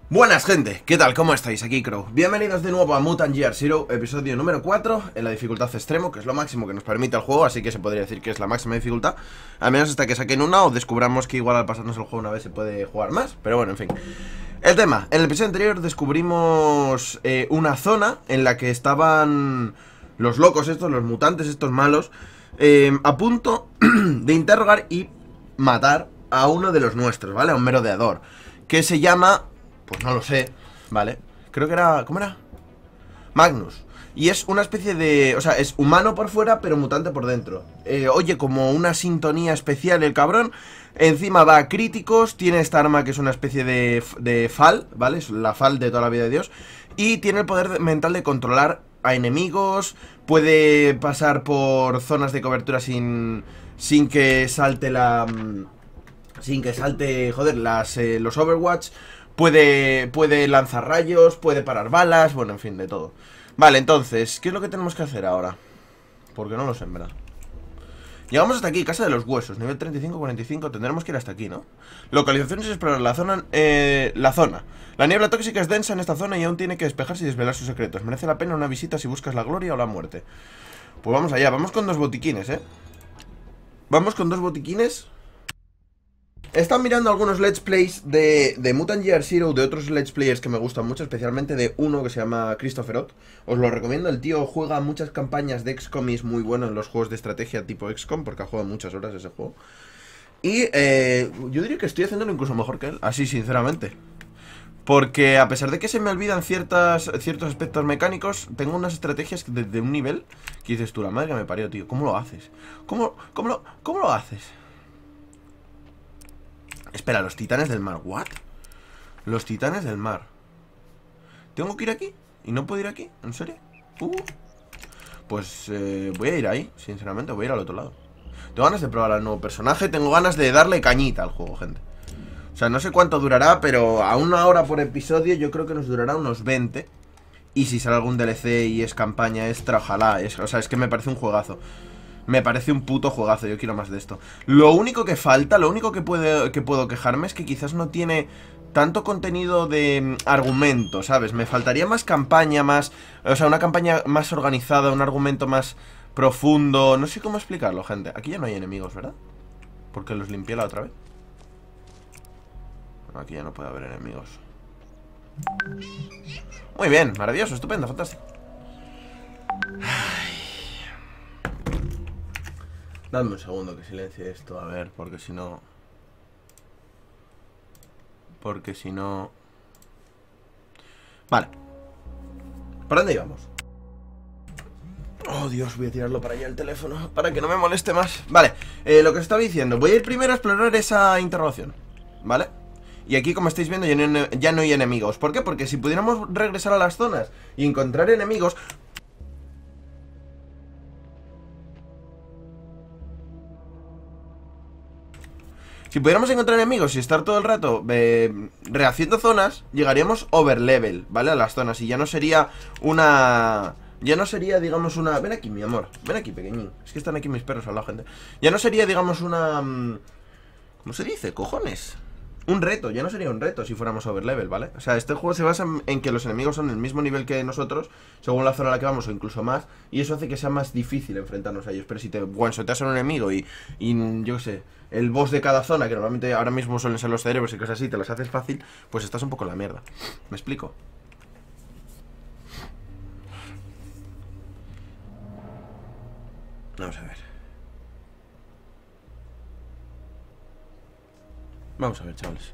Buenas gente, ¿qué tal? ¿Cómo estáis? Aquí Crow. Bienvenidos de nuevo a Mutant Year Zero, episodio número 4, en la dificultad extremo, que es lo máximo que nos permite el juego, así que se podría decir que es la máxima dificultad, al menos hasta que saquen una o descubramos que igual al pasarnos el juego una vez se puede jugar más, pero bueno, en fin. El tema, en el episodio anterior descubrimos una zona en la que estaban los locos estos, los mutantes estos malos, a punto de interrogar y matar a uno de los nuestros, ¿vale? A un merodeador, que se llama... Pues no lo sé, ¿vale? Creo que era... ¿Cómo era? Magnus. Y es una especie de... O sea, es humano por fuera, pero mutante por dentro. Oye, como una sintonía especial el cabrón. Encima va a críticos. Tiene esta arma que es una especie de FAL, ¿vale? Es la FAL de toda la vida de Dios. Y tiene el poder mental de controlar a enemigos. Puede pasar por zonas de cobertura sin que salte la... Sin que salte, joder, los Overwatch. Puede lanzar rayos, puede parar balas, bueno, en fin, de todo. Vale, entonces, ¿qué es lo que tenemos que hacer ahora? Porque no lo sé, en verdad. Llegamos hasta aquí, Casa de los Huesos, nivel 35-45, tendremos que ir hasta aquí, ¿no? Localizaciones y explorar la zona, La niebla tóxica es densa en esta zona y aún tiene que despejarse y desvelar sus secretos. Merece la pena una visita si buscas la gloria o la muerte. Pues vamos allá, vamos con dos botiquines, Vamos con dos botiquines. Están mirando algunos Let's Plays de Mutant Year Zero, de otros Let's Players que me gustan mucho, especialmente de uno que se llama Christopher Ott. Os lo recomiendo, el tío juega muchas campañas de XCOM y es muy bueno en los juegos de estrategia tipo XCOM, porque ha jugado muchas horas ese juego. Y yo diría que estoy haciéndolo incluso mejor que él, así sinceramente. Porque a pesar de que se me olvidan ciertos aspectos mecánicos, tengo unas estrategias de un nivel que dices tú, la madre que me parió, tío, ¿cómo lo haces? ¿Cómo lo haces? Espera, los titanes del mar, ¿what? Los titanes del mar. ¿Tengo que ir aquí? ¿Y no puedo ir aquí? ¿En serio? Pues voy a ir ahí, sinceramente, voy a ir al otro lado. Tengo ganas de probar al nuevo personaje, tengo ganas de darle cañita al juego, gente. O sea, no sé cuánto durará, pero a 1 hora por episodio yo creo que nos durará unos 20. Y si sale algún DLC y es campaña extra, ojalá. O sea, es que me parece un juegazo. Me parece un puto juegazo, yo quiero más de esto. Lo único que falta, lo único que puedo quejarme es que quizás no tiene tanto contenido de argumento, ¿sabes? Me faltaría más campaña, más... O sea, una campaña más organizada, un argumento más profundo. No sé cómo explicarlo, gente. Aquí ya no hay enemigos, ¿verdad? Porque los limpié la otra vez. Bueno, aquí ya no puede haber enemigos. Muy bien, maravilloso, estupendo, fantástico. Dame un segundo que silencie esto, a ver, porque si no... Vale. ¿Por dónde íbamos? Oh, Dios, voy a tirarlo para allá el teléfono, para que no me moleste más. Vale, lo que os estaba diciendo, voy a ir primero a explorar esa interrogación, ¿vale? Y aquí, como estáis viendo, ya no hay enemigos. ¿Por qué? Porque si pudiéramos regresar a las zonas y encontrar enemigos... Si pudiéramos encontrar enemigos y estar todo el rato rehaciendo zonas, llegaríamos overlevel, ¿vale? A las zonas y ya no sería una... Ya no sería, digamos, una... Ven aquí, mi amor, ven aquí, pequeñín. Es que están aquí mis perros al lado, gente. Ya no sería, digamos, una... ¿Cómo se dice? ¿Cojones? Un reto, ya no sería un reto si fuéramos overlevel, ¿vale? O sea, este juego se basa en que los enemigos son el mismo nivel que nosotros, según la zona a la que vamos o incluso más, y eso hace que sea más difícil enfrentarnos a ellos. Pero si te one-shoteas a un enemigo y yo qué sé, el boss de cada zona, que normalmente ahora mismo suelen ser los cerebros y cosas así, te los haces fácil, pues estás un poco en la mierda. ¿Me explico? Vamos a ver. Vamos a ver, chavales.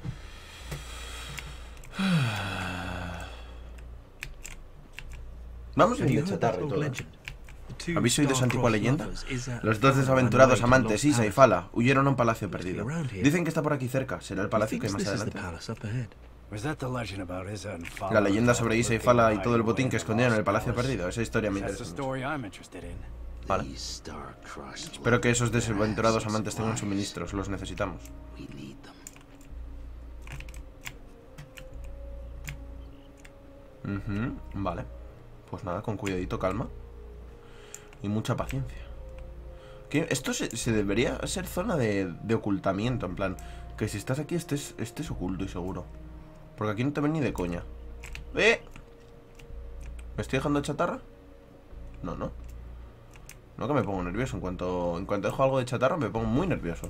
Vamos bien de chatarra y todo. ¿Habéis oído esa antigua leyenda? Los dos desaventurados amantes, Isa y Fala, huyeron a un palacio perdido. Dicen que está por aquí cerca. ¿Será el palacio que hay más adelante? La leyenda sobre Isa y Fala y todo el botín que escondían en el palacio perdido. Esa historia me interesa mucho. Vale. Espero que esos desaventurados amantes tengan suministros. Los necesitamos. Vale. Pues nada, con cuidadito, calma. Y mucha paciencia. Esto se debería ser zona de ocultamiento, en plan, que si estás aquí estés oculto y seguro. Porque aquí no te ven ni de coña. ¿Me estoy dejando chatarra? No, no. No, que me pongo nervioso. En cuanto dejo algo de chatarra me pongo muy nervioso.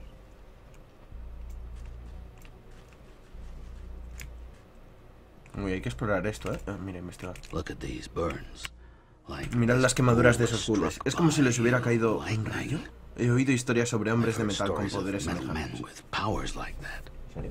Uy, hay que explorar esto, mira, investigar. Mirad las quemaduras de esos ghouls. Es como si les hubiera caído un rayo. He oído historias sobre hombres de metal con poderes semejantes. ¿En serio?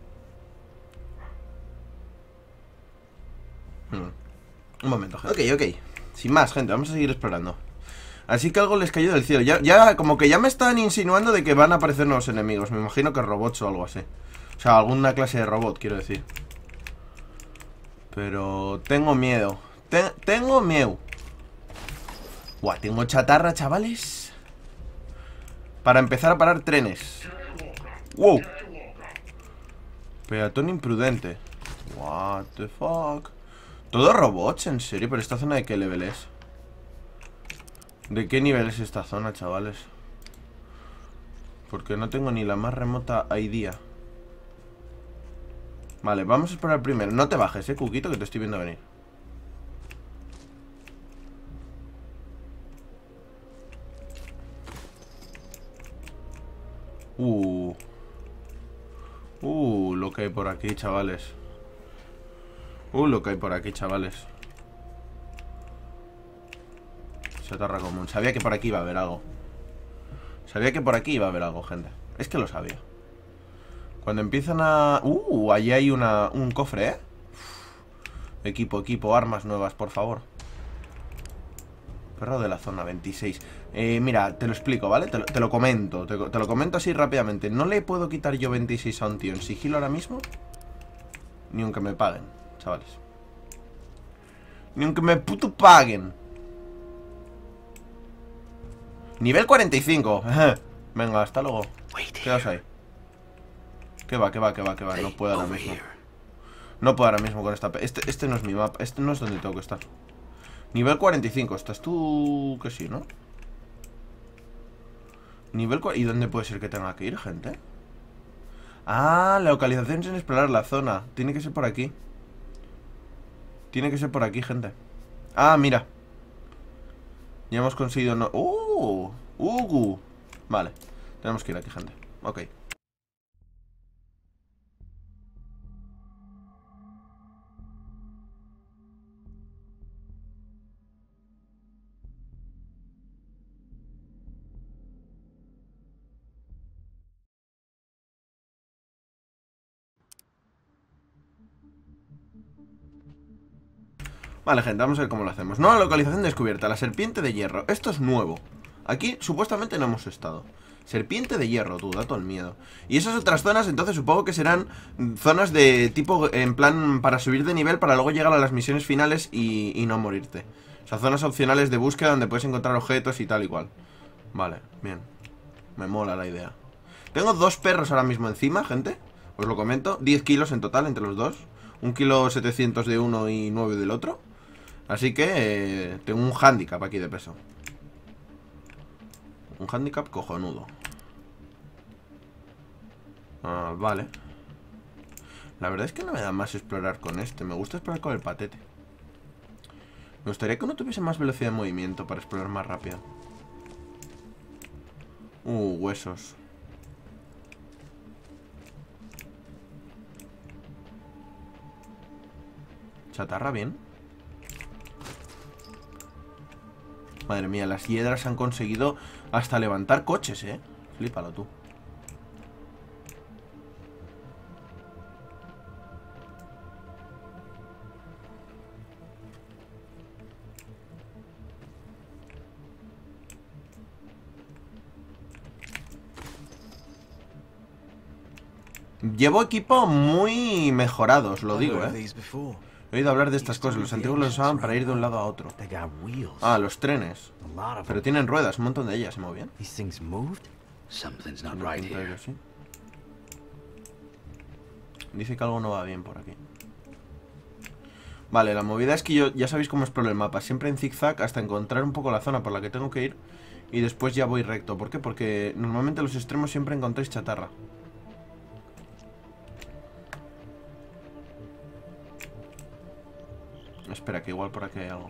Un momento, gente. Ok. Sin más, gente, vamos a seguir explorando. Así que algo les cayó del cielo. Ya como que ya me están insinuando de que van a aparecer nuevos enemigos. Me imagino que robots o algo así. O sea, alguna clase de robot, quiero decir. Pero tengo miedo. Tengo miedo. Buah, tengo chatarra, chavales. Para empezar a parar trenes. Wow. Peatón imprudente. What the fuck. ¿Todos robots? ¿En serio? ¿Pero esta zona de qué level es? ¿De qué nivel es esta zona, chavales? Porque no tengo ni la más remota idea. Vale, vamos a explorar primero. No te bajes, Cuquito, que te estoy viendo venir. Lo que hay por aquí, chavales. Lo que hay por aquí, chavales. Chatarra común. Sabía que por aquí iba a haber algo. Gente. Es que lo sabía. Cuando empiezan a... allí hay un cofre, ¿eh? Equipo, armas nuevas, por favor. Perro de la zona 26. Mira, te lo explico, ¿vale? Te lo comento. Te lo comento así rápidamente. No le puedo quitar yo 26 a un tío en sigilo ahora mismo. Ni aunque me paguen, chavales. Ni aunque me puto paguen. Nivel 45. Venga, hasta luego. Quedaos ahí. Que va. No puedo ahora mismo. No puedo ahora mismo con esta... Este no es mi mapa. Este no es donde tengo que estar. Nivel 45. ¿Estás tú? Que sí, ¿no? Nivel 40. ¿Y dónde puede ser que tenga que ir, gente? Ah, la localización sin explorar la zona. Tiene que ser por aquí. Gente. Ah, mira. Ya hemos conseguido... no... Vale. Tenemos que ir aquí, gente. Ok. Vale, gente, vamos a ver cómo lo hacemos. Nueva localización descubierta, la serpiente de hierro. Esto es nuevo. Aquí supuestamente no hemos estado. Serpiente de hierro, tú, da todo el miedo. Y esas otras zonas, entonces supongo que serán zonas de tipo, en plan, para subir de nivel, para luego llegar a las misiones finales y no morirte. O sea, zonas opcionales de búsqueda donde puedes encontrar objetos y tal y cual. Vale, bien. Me mola la idea. Tengo 2 perros ahora mismo encima, gente. Os lo comento. 10 kilos en total entre los dos. 1,7 kg de uno y 9 del otro. Así que tengo un hándicap aquí de peso. Un hándicap cojonudo. Vale. La verdad es que no me da más explorar con este. Me gusta explorar con el patete. Me gustaría que uno tuviese más velocidad de movimiento para explorar más rápido. Huesos. Chatarra, bien. Madre mía, las hiedras han conseguido hasta levantar coches, Flípalo tú. Llevo equipo muy mejorado, os lo digo, He oído hablar de estas cosas. Los antiguos los usaban para ir de un lado a otro. Ah, los trenes. Pero tienen ruedas, un montón de ellas. ¿Se movían? Dice que algo no va bien por aquí. Vale, la movida es que yo... Ya sabéis cómo exploro el mapa. Siempre en zigzag hasta encontrar un poco la zona por la que tengo que ir. Y después ya voy recto. ¿Por qué? Porque normalmente en los extremos siempre encontráis chatarra. Espera, que igual por aquí hay algo.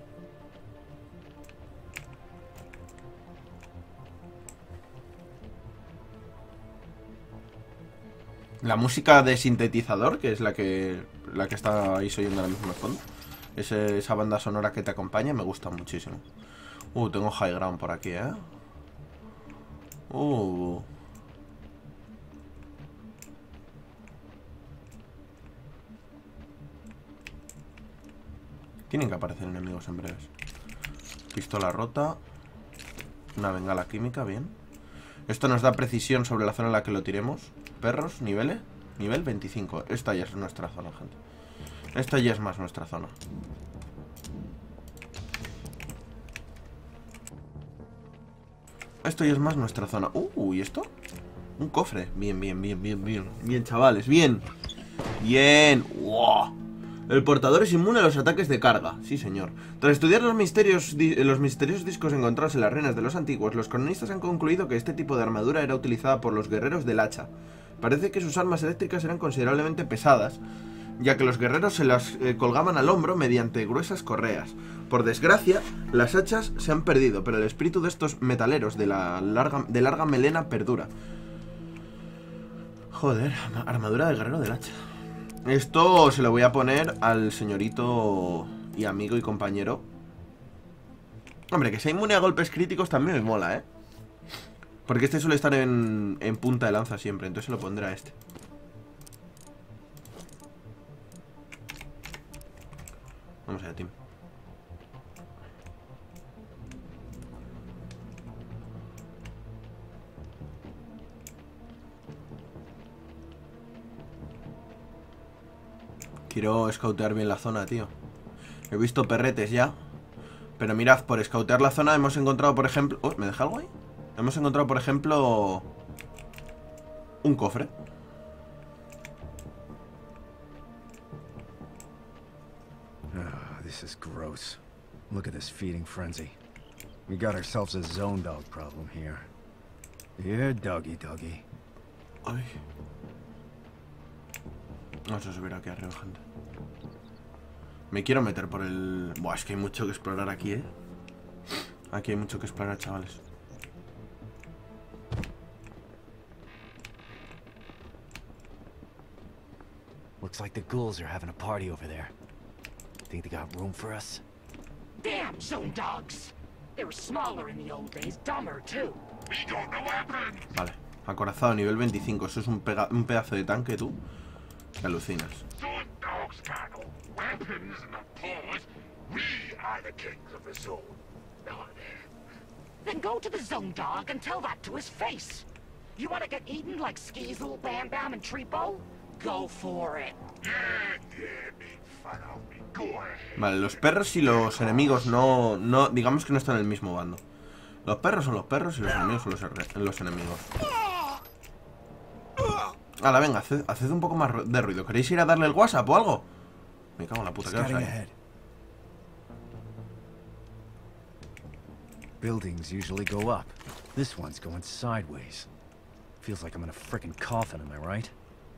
La música de sintetizador, que es la que estáis oyendo ahora mismo en el fondo. Esa banda sonora que te acompaña me gusta muchísimo. Tengo high ground por aquí, ¿eh? Tienen que aparecer enemigos en breves. Pistola rota. Una bengala química, bien. Esto nos da precisión sobre la zona en la que lo tiremos. Perros, niveles. Nivel 25. Esta ya es nuestra zona, gente. Esta ya es más nuestra zona. Esto ya es más nuestra zona. ¿Y esto? Un cofre. Bien, bien, bien, bien, bien. Bien, chavales, bien. Bien. ¡Wow! El portador es inmune a los ataques de carga. Sí, señor. Tras estudiar los misteriosos discos encontrados en las ruinas de los antiguos, los cronistas han concluido que este tipo de armadura era utilizada por los guerreros del hacha. Parece que sus armas eléctricas eran considerablemente pesadas, ya que los guerreros se las colgaban al hombro mediante gruesas correas. Por desgracia, las hachas se han perdido, pero el espíritu de estos metaleros de larga melena perdura. Joder, armadura de guerrero del hacha. Esto se lo voy a poner al señorito y amigo y compañero. Hombre, que sea inmune a golpes críticos también me mola, ¿eh? Porque este suele estar en punta de lanza siempre, entonces se lo pondré a este. Vamos allá, team. Quiero escautear bien la zona, tío. He visto perretes ya. Pero mirad, por escautear la zona hemos encontrado, por ejemplo... ¿me deja algo ahí? Hemos encontrado, por ejemplo... un cofre. This is gross. Look at this feeding frenzy. We got ourselves a zone dog problem here. Yeah, doggy. Ay. Vamos a subir aquí arriba, gente. Me quiero meter por el... Buah, es que hay mucho que explorar aquí, ¿eh? Aquí hay mucho que explorar, chavales. Looks like the ghouls are having a party over there. Think they got room for us? Damn zone dogs! They were smaller in the old days, dumber too. We got no weapons. Vale, acorazado, nivel 25. Eso es un pedazo de tanque, tú. Que alucinas. Zone dogs got no weapons in the paws. We are the kings of the zone. Then go to the zone dog and tell that to his face. You want to get eaten like Skeezel, Bam Bam, and Treepo? Go for it. Yeah, big fun of me. Go ahead. Vale, los perros y los enemigos no... digamos que no están en el mismo bando. Los perros son los perros y los enemigos son los enemigos. Hala, venga, haced un poco más de ruido. ¿Queréis ir a darle el WhatsApp o algo? Me cago en la puta, que os hay. Buildings usually go up. This one's going sideways. Feels like I'm in a frickin' coffin, am I right?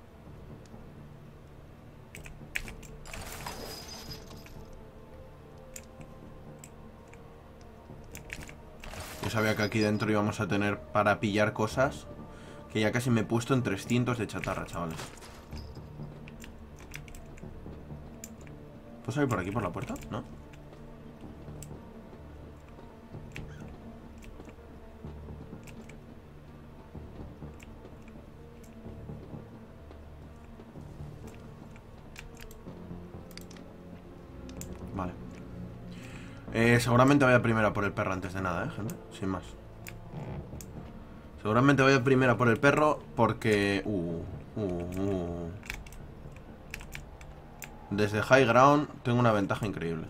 Yo sabía que aquí dentro íbamos a tener para pillar cosas. Que ya casi me he puesto en 300 de chatarra, chavales. ¿Puedo salir por aquí, por la puerta? ¿No? Vale. Seguramente vaya primero por el perro antes de nada, gente. Sin más. Seguramente voy a primera por el perro porque... Desde high ground tengo una ventaja increíble.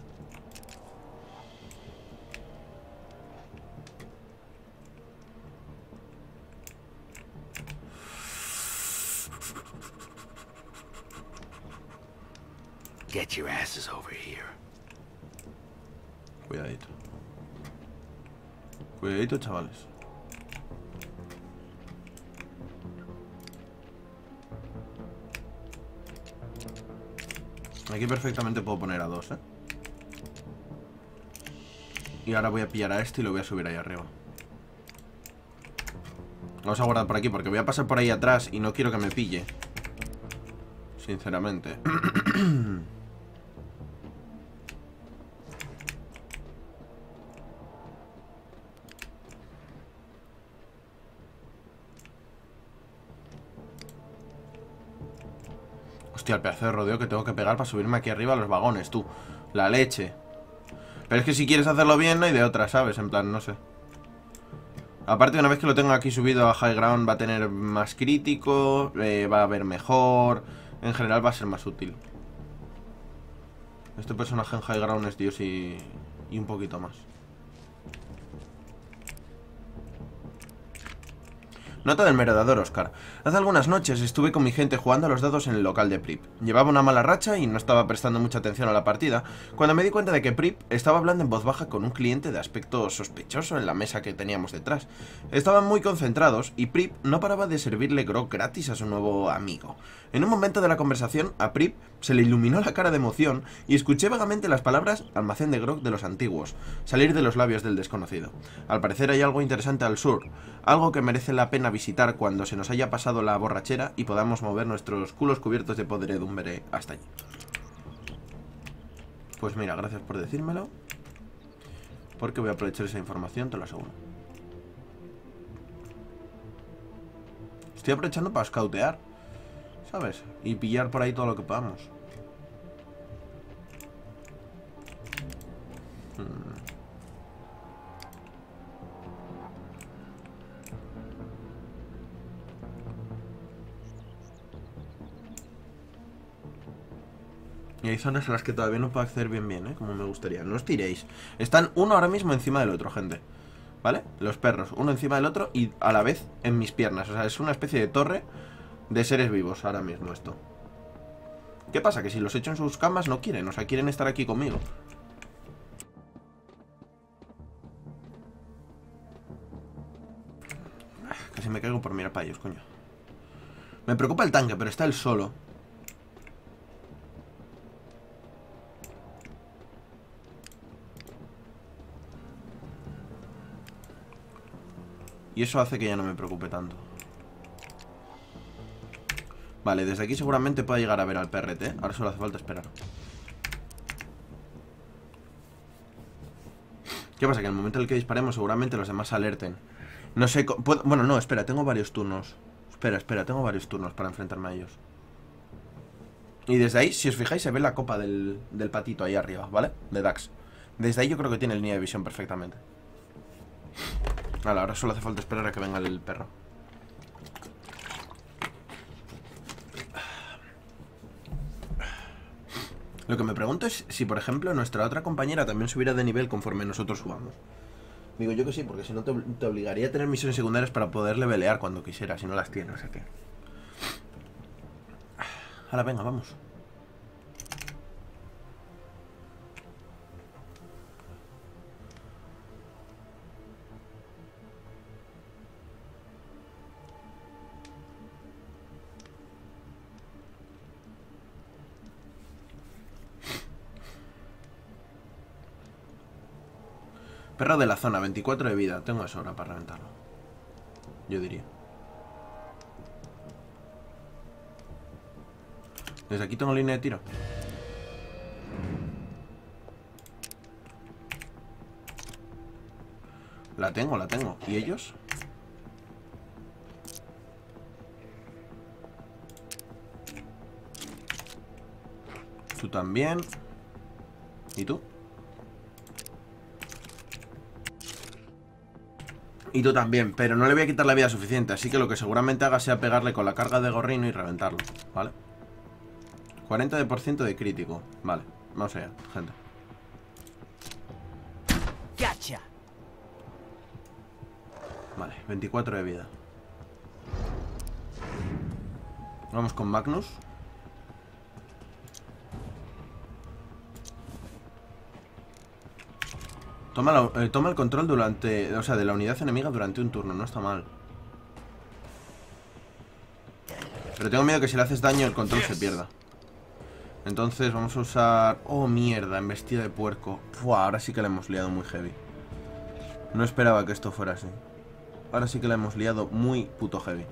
Get your asses over here. Cuidadito. Cuidadito, chavales. Aquí perfectamente puedo poner a dos, ¿eh? Y ahora voy a pillar a este y lo voy a subir ahí arriba. Vamos a guardar por aquí porque voy a pasar por ahí atrás y no quiero que me pille. Sinceramente. Hostia, el pedazo de rodeo que tengo que pegar para subirme aquí arriba a los vagones, tú. La leche. Pero es que si quieres hacerlo bien no hay de otra, ¿sabes? En plan, no sé. Aparte, una vez que lo tenga aquí subido a High Ground va a tener más crítico, va a ver mejor. En general va a ser más útil. Este personaje en High Ground es Dios y un poquito más. Nota del merodeador Oscar. Hace algunas noches estuve con mi gente jugando a los dados en el local de Prip. Llevaba una mala racha y no estaba prestando mucha atención a la partida, cuando me di cuenta de que Prip estaba hablando en voz baja con un cliente de aspecto sospechoso en la mesa que teníamos detrás. Estaban muy concentrados y Prip no paraba de servirle grog gratis a su nuevo amigo. En un momento de la conversación, a Prip se le iluminó la cara de emoción y escuché vagamente las palabras almacén de grog de los antiguos salir de los labios del desconocido. Al parecer hay algo interesante al sur, algo que merece la pena visitar cuando se nos haya pasado la borrachera y podamos mover nuestros culos cubiertos de podredumbre hasta allí. Pues mira, gracias por decírmelo, porque voy a aprovechar esa información, te lo aseguro. Estoy aprovechando para scoutear, ¿sabes? Y pillar por ahí todo lo que podamos. Y hay zonas en las que todavía no puedo acceder bien, ¿eh? Como me gustaría. No os tiréis. Están uno ahora mismo encima del otro, gente. ¿Vale? Los perros, uno encima del otro y a la vez en mis piernas. O sea, es una especie de torre de seres vivos ahora mismo esto. ¿Qué pasa? Que si los echo en sus camas no quieren. O sea, quieren estar aquí conmigo. Casi me caigo por mirar para ellos, coño. Me preocupa el tanque, pero está él solo. Y eso hace que ya no me preocupe tanto. Vale, desde aquí seguramente pueda llegar a ver al PRT. Ahora solo hace falta esperar. ¿Qué pasa? Que en el momento en el que disparemos seguramente los demás alerten. No sé... Bueno, no, espera, tengo varios turnos. Espera, tengo varios turnos para enfrentarme a ellos. Y desde ahí, si os fijáis, se ve la copa del patito ahí arriba, ¿vale? De Dax. Desde ahí yo creo que tiene línea de visión perfectamente. Vale, ahora solo hace falta esperar a que venga el perro. Lo que me pregunto es si, por ejemplo, nuestra otra compañera también subiera de nivel conforme nosotros subamos. Digo yo que sí, porque si no te obligaría a tener misiones secundarias para poder levelear cuando quisiera, si no las tienes, o sea que... Ahora venga, vamos. Perro de la zona, 24 de vida. Tengo eso ahora para reventarlo. Yo diría. Desde aquí tengo línea de tiro. La tengo. ¿Y ellos? Tú también. ¿Y tú? Y tú también, pero no le voy a quitar la vida suficiente. Así que lo que seguramente haga sea pegarle con la carga de gorrino y reventarlo, ¿vale? 40% de crítico. Vale, vamos allá, gente. Gotcha. Vale, 24 de vida. Vamos con Magnus. Toma el control durante... O sea, de la unidad enemiga durante un turno. No está mal. Pero tengo miedo que si le haces daño el control se pierda. Entonces vamos a usar... Oh, mierda, embestida de puerco. Fua, ahora sí que le hemos liado muy heavy. No esperaba que esto fuera así. Ahora sí que la hemos liado muy puto heavy.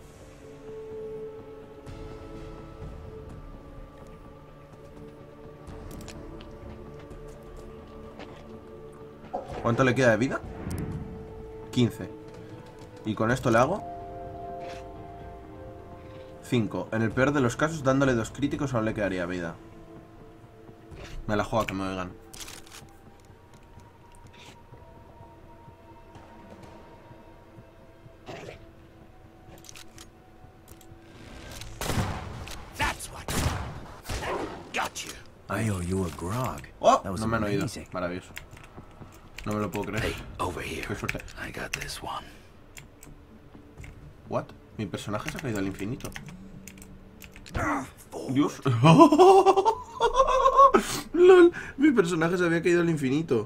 ¿Cuánto le queda de vida? 15. Y con esto le hago 5. En el peor de los casos, dándole 2 críticos aún le quedaría vida. Me la juego a que me oigan. I owe you a grog. ¡Oh! That was No me han oído. amazing. Maravilloso. No me lo puedo creer. Over here. Qué suerte. I got this one. ¿What? Mi personaje se ha caído al infinito. Dios. LOL. Mi personaje se había caído al infinito.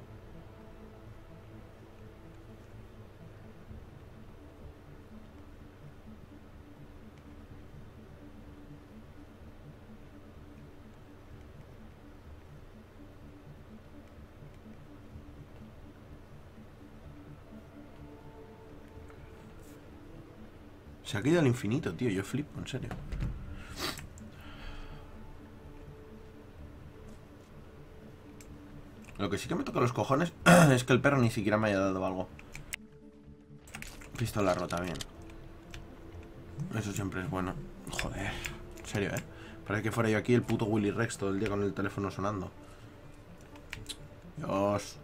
Se ha caído al infinito, tío. Yo flipo, en serio. Lo que sí que me toca los cojones es que el perro ni siquiera me haya dado algo. Pistola rota, bien. Eso siempre es bueno. Joder. En serio, Parece que fuera yo aquí el puto Willy Rex todo el día con el teléfono sonando. Dios.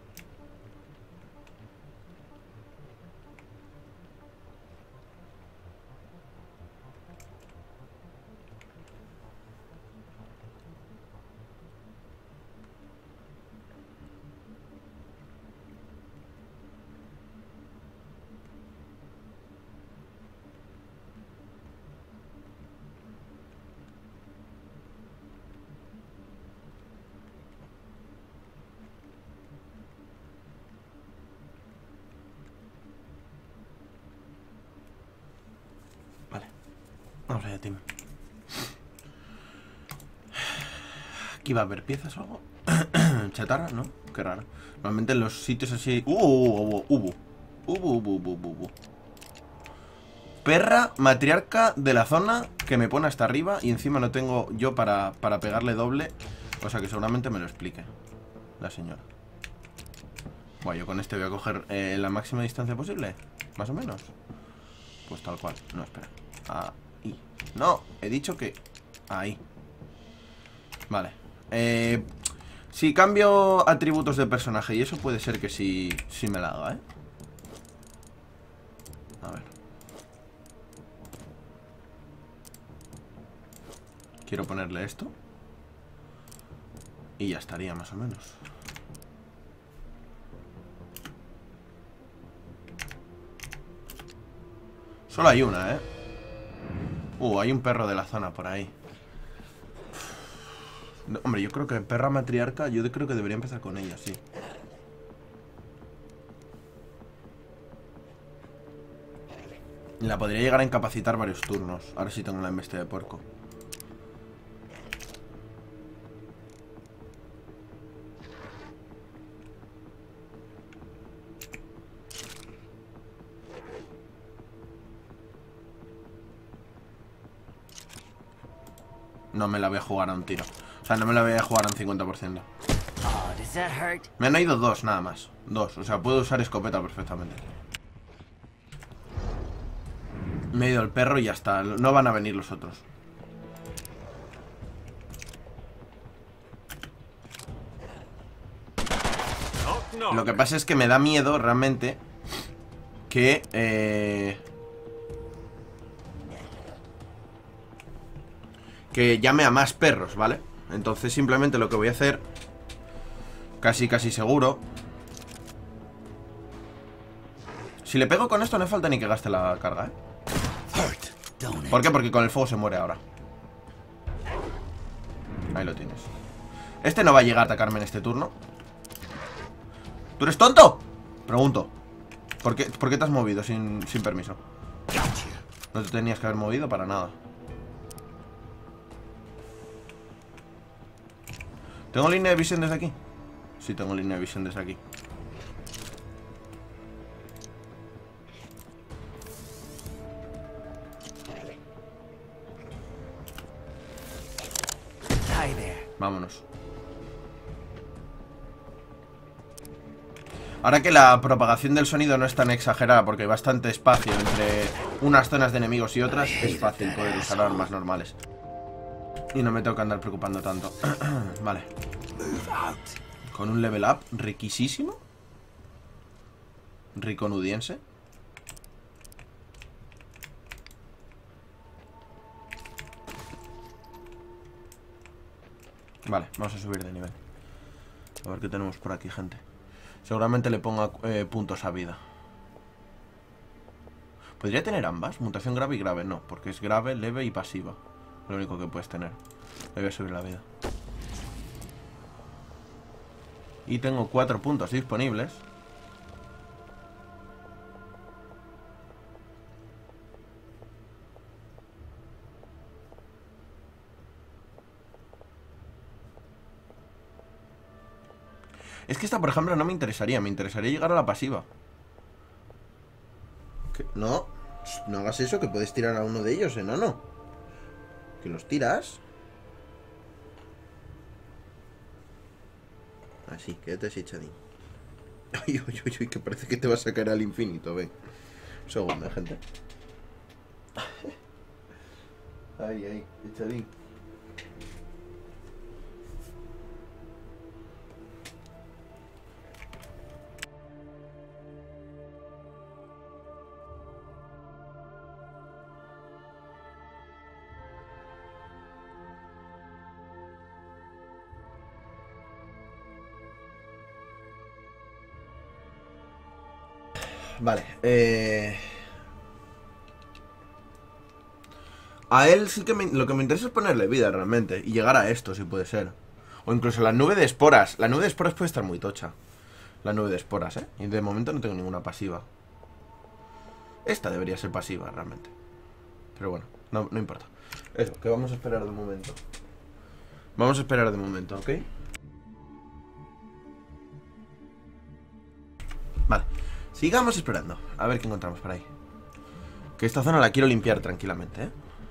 Vamos allá, team. Aquí va a haber piezas o algo. Chatarra, ¿no? Qué raro. Normalmente en los sitios así... Hubo. Perra matriarca de la zona que me pone hasta arriba y encima no tengo yo para pegarle doble. O sea que seguramente me lo explique la señora. Bueno, yo con este voy a coger la máxima distancia posible. Más o menos. Pues tal cual. No, espera. Ahí. No, he dicho que... Ahí. Vale. Si cambio atributos de personaje y eso puede ser que sí me la haga, A ver. Quiero ponerle esto. Y ya estaría más o menos. Solo hay una, hay un perro de la zona por ahí. No, hombre, yo creo que perra matriarca, yo creo que debería empezar con ella, sí. La podría llegar a incapacitar varios turnos. Ahora sí tengo la embestida de puerco. No me la voy a jugar a un tiro. O sea, no me la voy a jugar a un 50%. Me han ido 2 nada más. 2, o sea, puedo usar escopeta perfectamente. Me ha ido el perro y ya está. No van a venir los otros. Lo que pasa es que me da miedo realmente que llame a más perros, ¿vale? Entonces simplemente lo que voy a hacer, casi seguro. Si le pego con esto no hace falta ni que gaste la carga, ¿Por qué? Porque con el fuego se muere ahora. Ahí lo tienes. Este no va a llegar a atacarme en este turno. ¿Tú eres tonto? Pregunto. ¿Por qué te has movido sin permiso? No te tenías que haber movido para nada. ¿Tengo línea de visión desde aquí? Sí, tengo línea de visión desde aquí. Vámonos. Ahora que la propagación del sonido no es tan exagerada, porque hay bastante espacio entre unas zonas de enemigos y otras, es fácil poder usar armas normales. Y no me tengo que andar preocupando tanto. Vale. Con un level up riquísimo. Riconudiense. Vale, vamos a subir de nivel. A ver qué tenemos por aquí, gente. Seguramente le ponga puntos a vida. ¿Podría tener ambas? Mutación grave y grave. No, porque es grave, leve y pasiva. Lo único que puedes tener. Le voy a subir la vida. Y tengo 4 puntos disponibles. Es que esta, por ejemplo, no me interesaría. Me interesaría llegar a la pasiva. ¿Qué? No, no hagas eso, que puedes tirar a uno de ellos, enano. Que los tiras. Así, quédate así, chadín. Ay, uy, uy, uy, que parece que te vas a caer al infinito, ven. Un segundo, gente. Ay, ay, echadín. Vale, a él sí que lo que me interesa es ponerle vida realmente. Y llegar a esto, si puede ser. O incluso la nube de esporas. La nube de esporas puede estar muy tocha. La nube de esporas, Y de momento no tengo ninguna pasiva. Esta debería ser pasiva, realmente. Pero bueno, no importa. Eso, que vamos a esperar de momento. Vamos a esperar de momento, ¿ok? Vale. Sigamos explorando. A ver qué encontramos por ahí. Que esta zona la quiero limpiar tranquilamente,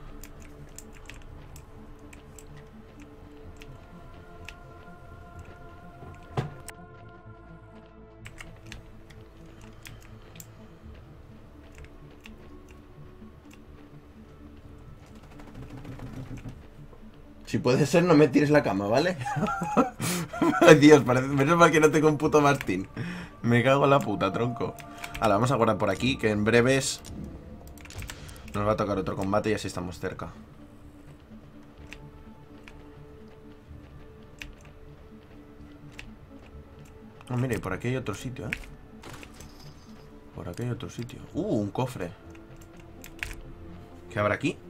Si puede ser, no me tires la cama, ¿vale? Ay, Dios, menos mal que no tengo un puto Martín. Me cago en la puta, tronco. Ahora, vamos a guardar por aquí, que en breves nos va a tocar otro combate y así estamos cerca. Oh, mira, y por aquí hay otro sitio, Por aquí hay otro sitio. Un cofre. ¿Qué habrá aquí?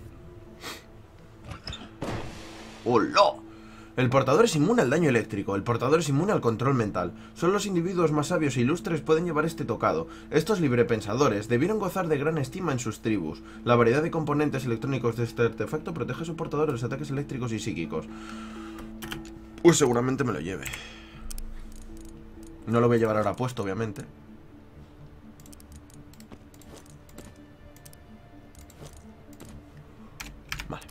¡Hola! El portador es inmune al daño eléctrico. El portador es inmune al control mental. Solo los individuos más sabios e ilustres pueden llevar este tocado. Estos librepensadores debieron gozar de gran estima en sus tribus. La variedad de componentes electrónicos de este artefacto protege a su portador de los ataques eléctricos y psíquicos. Pues seguramente me lo lleve. No lo voy a llevar ahora puesto, obviamente. Vale.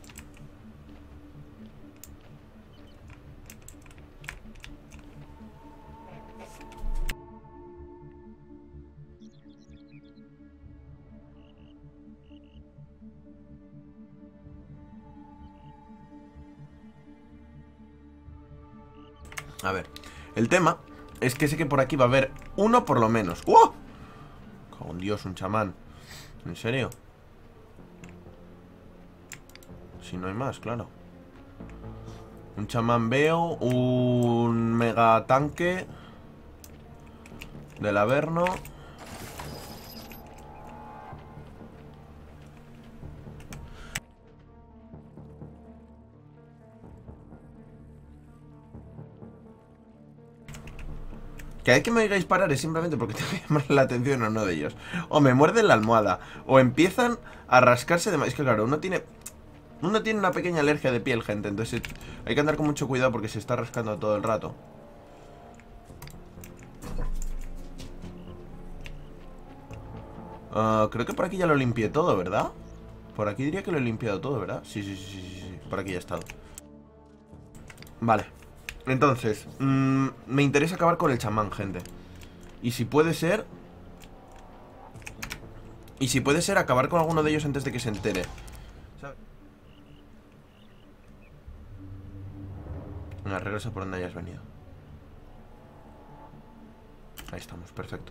A ver, el tema es que sé que por aquí va a haber uno por lo menos. ¡Oh! Con Dios, un chamán. ¿En serio? Si no hay más, claro. Un chamán veo. Un mega tanque del Averno. Cada vez que me oigáis parar es simplemente porque tengo que llamar la atención a uno de ellos. O me muerden la almohada, o empiezan a rascarse de más. Es que claro, uno tiene una pequeña alergia de piel, gente. Entonces hay que andar con mucho cuidado porque se está rascando todo el rato. Creo que por aquí ya lo limpié todo, ¿verdad? Por aquí diría que lo he limpiado todo, ¿verdad? Sí. Por aquí ya he estado. Vale. Entonces, me interesa acabar con el chamán, gente. Y si puede ser... acabar con alguno de ellos antes de que se entere. ¿Sabes? Venga, regresa por donde hayas venido. Ahí estamos, perfecto.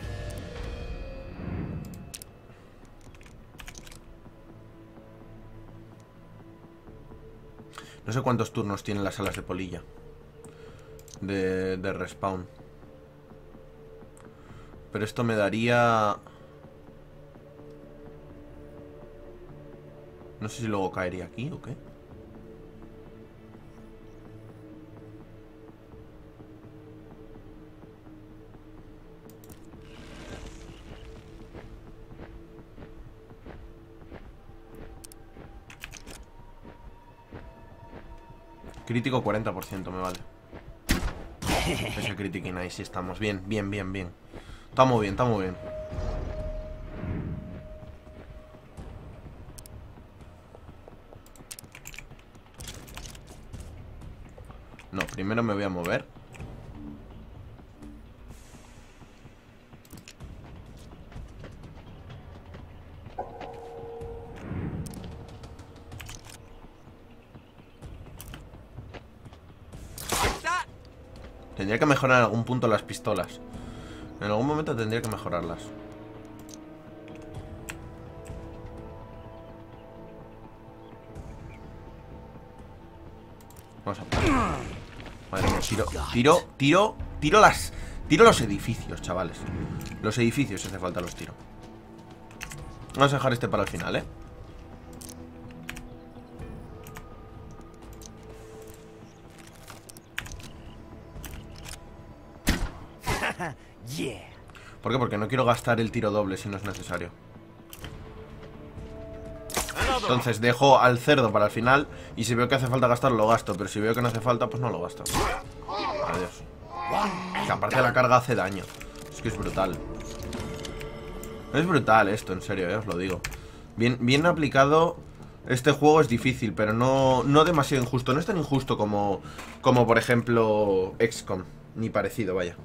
No sé cuántos turnos tienen las salas de polilla de respawn. Pero esto me daría... No sé si luego caería aquí o qué. Crítico 40% me vale. Ese critiquín ahí sí estamos. Bien, bien, bien, bien. Estamos bien, estamos bien. No, primero me voy a mover. Tendría que mejorar en algún punto las pistolas. En algún momento tendría que mejorarlas. Vamos a poner. Madre mía, tiro los edificios, chavales. Los edificios hace falta los tiro. Vamos a dejar este para el final, ¿eh? ¿Por qué? Porque no quiero gastar el tiro doble si no es necesario. Entonces dejo al cerdo para el final. Y si veo que hace falta gastarlo, lo gasto. Pero si veo que no hace falta, pues no lo gasto. Adiós. Que aparte la carga hace daño. Es que es brutal. Es brutal esto, en serio, os lo digo. Bien aplicado. Este juego es difícil, pero no demasiado injusto. No es tan injusto como por ejemplo XCOM. Ni parecido, vaya.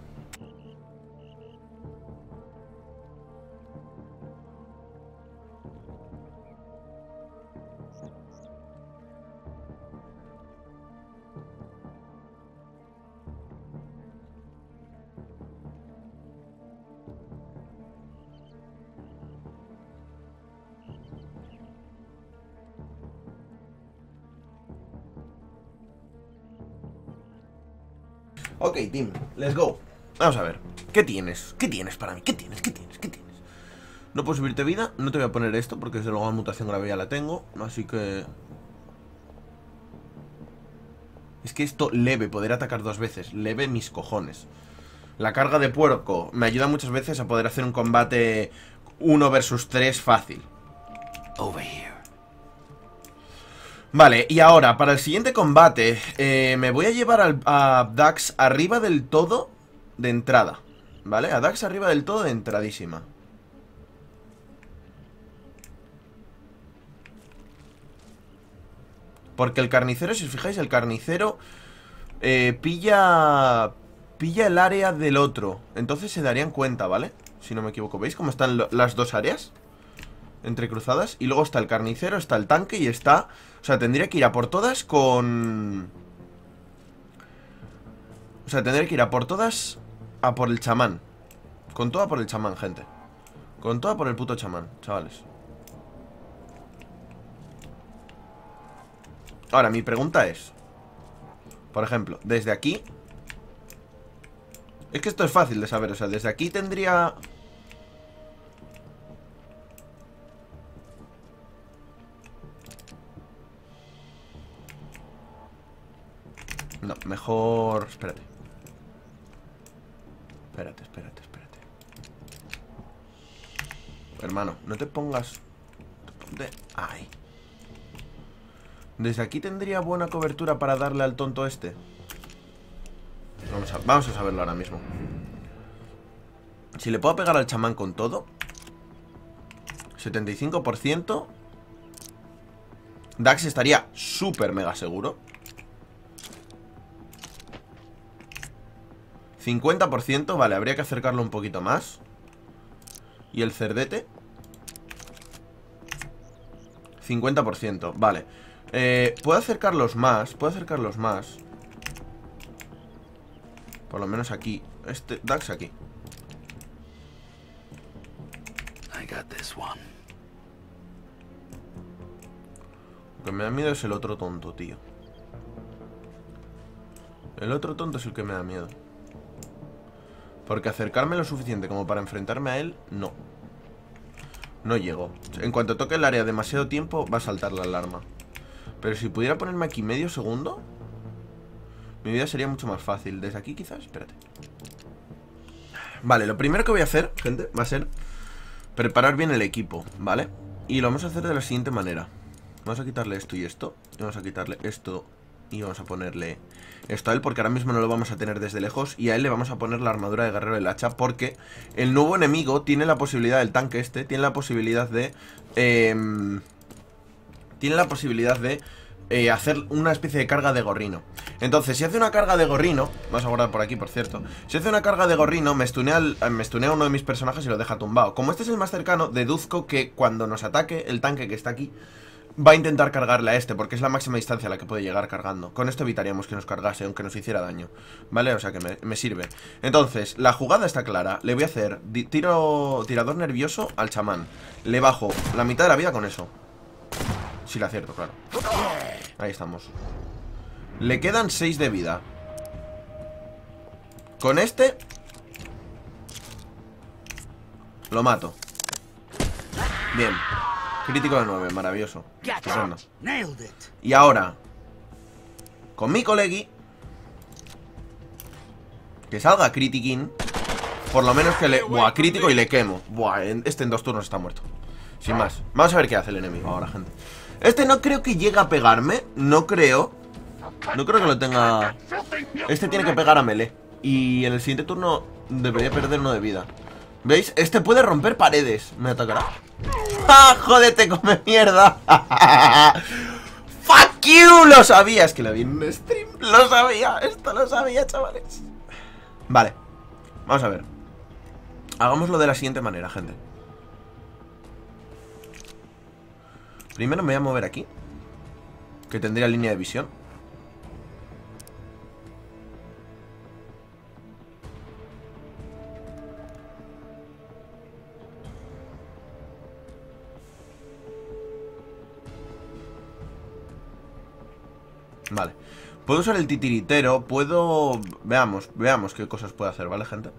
Ok, team, let's go. Vamos a ver, ¿qué tienes? ¿Qué tienes para mí? ¿Qué tienes? ¿Qué tienes? ¿Qué tienes? No puedo subirte vida, no te voy a poner esto porque desde luego la mutación grave ya la tengo. Así que... Es que esto leve, poder atacar 2 veces. Leve mis cojones. La carga de puerco me ayuda muchas veces a poder hacer un combate 1 versus 3 fácil. Over here. Vale, y ahora, para el siguiente combate, me voy a llevar a Dax arriba del todo de entrada. ¿Vale? A Dax arriba del todo de entradísima. Porque el carnicero, si os fijáis, el carnicero pilla el área del otro. Entonces se darían cuenta, ¿vale? Si no me equivoco, ¿veis cómo están las dos áreas entrecruzadas? Y luego está el carnicero, está el tanque y está... O sea, tendría que ir a por todas con... O sea, tendría que ir a por todas a por el chamán. Con toda por el chamán, gente. Con toda por el puto chamán, chavales. Ahora, mi pregunta es... Por ejemplo, desde aquí... Es que esto es fácil de saber, o sea, desde aquí tendría... No, mejor... Espérate. Espérate. Hermano, no te pongas... Ponte... Ahí. Desde aquí tendría buena cobertura para darle al tonto este. Vamos a saberlo ahora mismo. Si le puedo pegar al chamán con todo 75%. Dax estaría súper mega seguro. 50%, vale, habría que acercarlo un poquito más. Y el cerdete 50%, vale. Puedo acercarlos más. Puedo acercarlos más. Por lo menos aquí. Este Dax aquí. Lo que me da miedo es el otro tonto, tío. El otro tonto es el que me da miedo. Porque acercarme lo suficiente como para enfrentarme a él, no. No llego. En cuanto toque el área demasiado tiempo, va a saltar la alarma. Pero si pudiera ponerme aquí medio segundo, mi vida sería mucho más fácil. Desde aquí quizás, espérate. Vale, lo primero que voy a hacer, gente, va a ser preparar bien el equipo, ¿vale? Y lo vamos a hacer de la siguiente manera. Vamos a quitarle esto y esto. Y vamos a quitarle esto y vamos a ponerle esto a él, porque ahora mismo no lo vamos a tener desde lejos. Y a él le vamos a poner la armadura de guerrero del hacha, porque el nuevo enemigo tiene la posibilidad, el tanque este, tiene la posibilidad de hacer una especie de carga de gorrino. Entonces, si hace una carga de gorrino, vamos a guardar por aquí, por cierto. Si hace una carga de gorrino, me stunea a uno de mis personajes y lo deja tumbado. Como este es el más cercano, deduzco que cuando nos ataque el tanque que está aquí, va a intentar cargarle a este, porque es la máxima distancia a la que puede llegar cargando. Con esto evitaríamos que nos cargase, aunque nos hiciera daño, ¿vale? O sea que me sirve. Entonces, la jugada está clara. Le voy a hacer tirador nervioso al chamán. Le bajo la mitad de la vida con eso. Si le acierto, claro. Ahí estamos. Le quedan 6 de vida. Con este lo mato. Bien. Crítico de 9, maravilloso. Estupendo. Y ahora, con mi colegui, que salga critiquín. Por lo menos que le... Buah, crítico y le quemo. Buah, este en 2 turnos está muerto. Sin más. Vamos a ver qué hace el enemigo ahora, gente. Este no creo que llegue a pegarme. No creo. No creo que lo tenga. Este tiene que pegar a melee. Y en el siguiente turno debería perder 1 de vida. ¿Veis? Este puede romper paredes. Me atacará. ¡Ah, jódete, come mierda! ¡Fuck you! Lo sabía. Es que lo vi en un stream. Lo sabía. Esto lo sabía, chavales. Vale. Vamos a ver. Hagámoslo de la siguiente manera, gente. Primero me voy a mover aquí, que tendría línea de visión. Vale. Puedo usar el titiritero. Puedo... Veamos qué cosas puedo hacer, ¿vale, gente?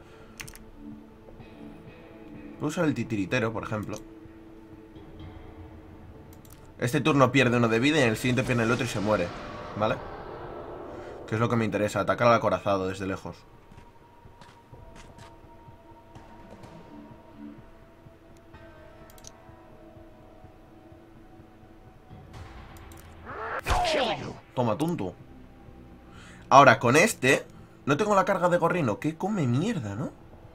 Puedo usar el titiritero, por ejemplo. Este turno pierde 1 de vida y en el siguiente pierde el otro y se muere, ¿vale? Que es lo que me interesa, atacar al acorazado desde lejos. Toma, tonto. Ahora, con este no tengo la carga de gorrino. ¿Qué come mierda, no?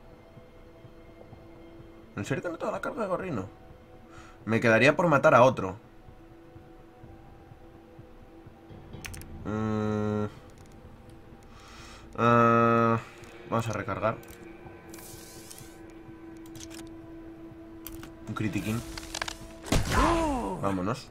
¿En serio que no tengo la carga de gorrino? Me quedaría por matar a otro. Vamos a recargar. Un critiquín. Vámonos.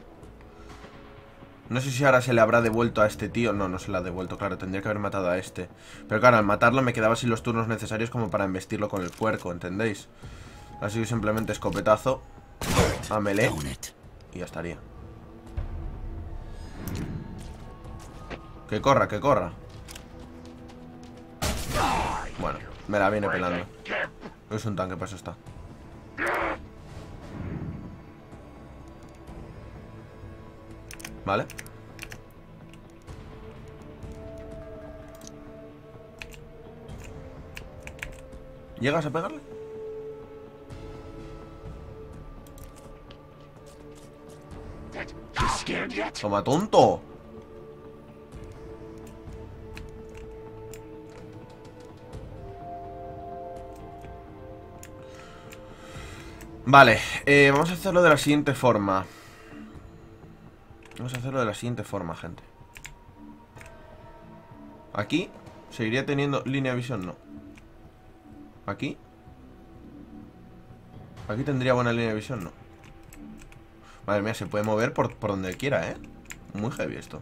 No sé si ahora se le habrá devuelto a este tío. No, no se le ha devuelto, claro, tendría que haber matado a este. Pero claro, al matarlo me quedaba sin los turnos necesarios como para embestirlo con el puerco, ¿entendéis? Así que simplemente escopetazo a melee y ya estaría. Que corra, que corra. Bueno, me la viene pelando. Es un tanque, pues eso está. Vale. ¿Llegas a pegarle? Toma, tonto. Vale, vamos a hacerlo de la siguiente forma. Vamos a hacerlo de la siguiente forma, gente. Aquí ¿Seguiría teniendo línea de visión? No. ¿Aquí? ¿Aquí tendría buena línea de visión? No. Madre mía, se puede mover por donde quiera, ¿eh? Muy heavy esto.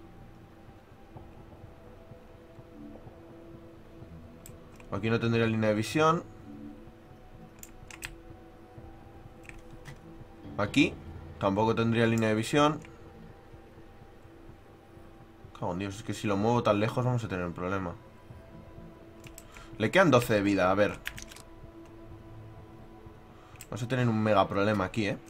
Aquí no tendría línea de visión. Aquí tampoco tendría línea de visión. Cago en Dios, es que si lo muevo tan lejos vamos a tener un problema. Le quedan 12 de vida, a ver. Vamos a tener un mega problema aquí, ¿eh?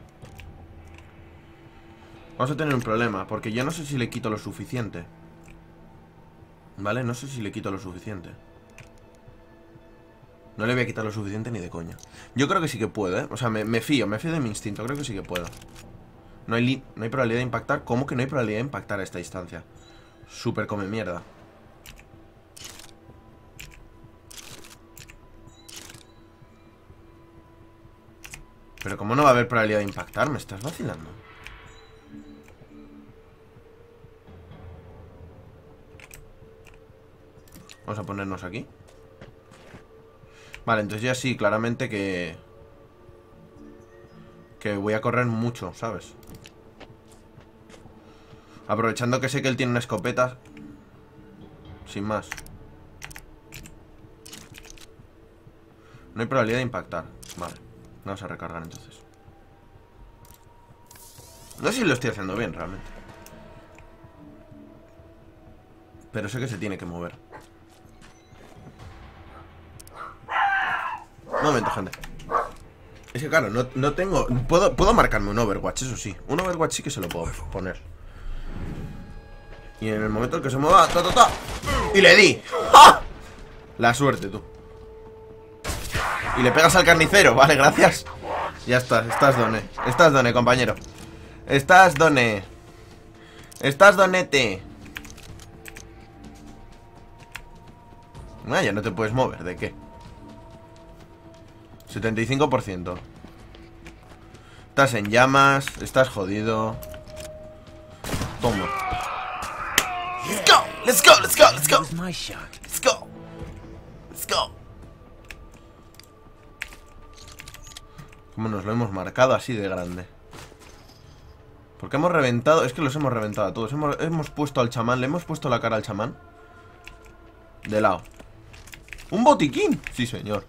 Vamos a tener un problema, porque yo no sé si le quito lo suficiente. ¿Vale? No sé si le quito lo suficiente. No le voy a quitar lo suficiente ni de coña. Yo creo que sí que puedo, ¿eh? O sea, me fío de mi instinto. Creo que sí que puedo. No hay probabilidad de impactar. ¿Cómo que no hay probabilidad de impactar a esta distancia? Súper come mierda. Pero ¿cómo no va a haber probabilidad de impactar? ¿Me estás vacilando? Vamos a ponernos aquí. Vale, entonces ya sí, claramente que voy a correr mucho, ¿sabes? Aprovechando que sé que él tiene una escopeta. Sin más. No hay probabilidad de impactar. Vale, vamos a recargar entonces. No sé si lo estoy haciendo bien realmente, pero sé que se tiene que mover. Un momento, gente. Es que claro, no tengo... Puedo marcarme un Overwatch, eso sí. Un Overwatch sí que se lo puedo poner. Y en el momento en que se mueva... ¡Ta! ¡Y le di! ¡Ah! La suerte, tú. Y le pegas al carnicero, vale, gracias. Ya está, estás done, compañero. Estás donete. Ah, ya no te puedes mover, ¿de qué? 75%. Estás en llamas. Estás jodido. Toma. Let's go. ¿Cómo nos lo hemos marcado así de grande? Porque hemos reventado. Es que los hemos reventado a todos. Hemos puesto al chamán. Le hemos puesto la cara al chamán. De lado. ¡Un botiquín! Sí, señor.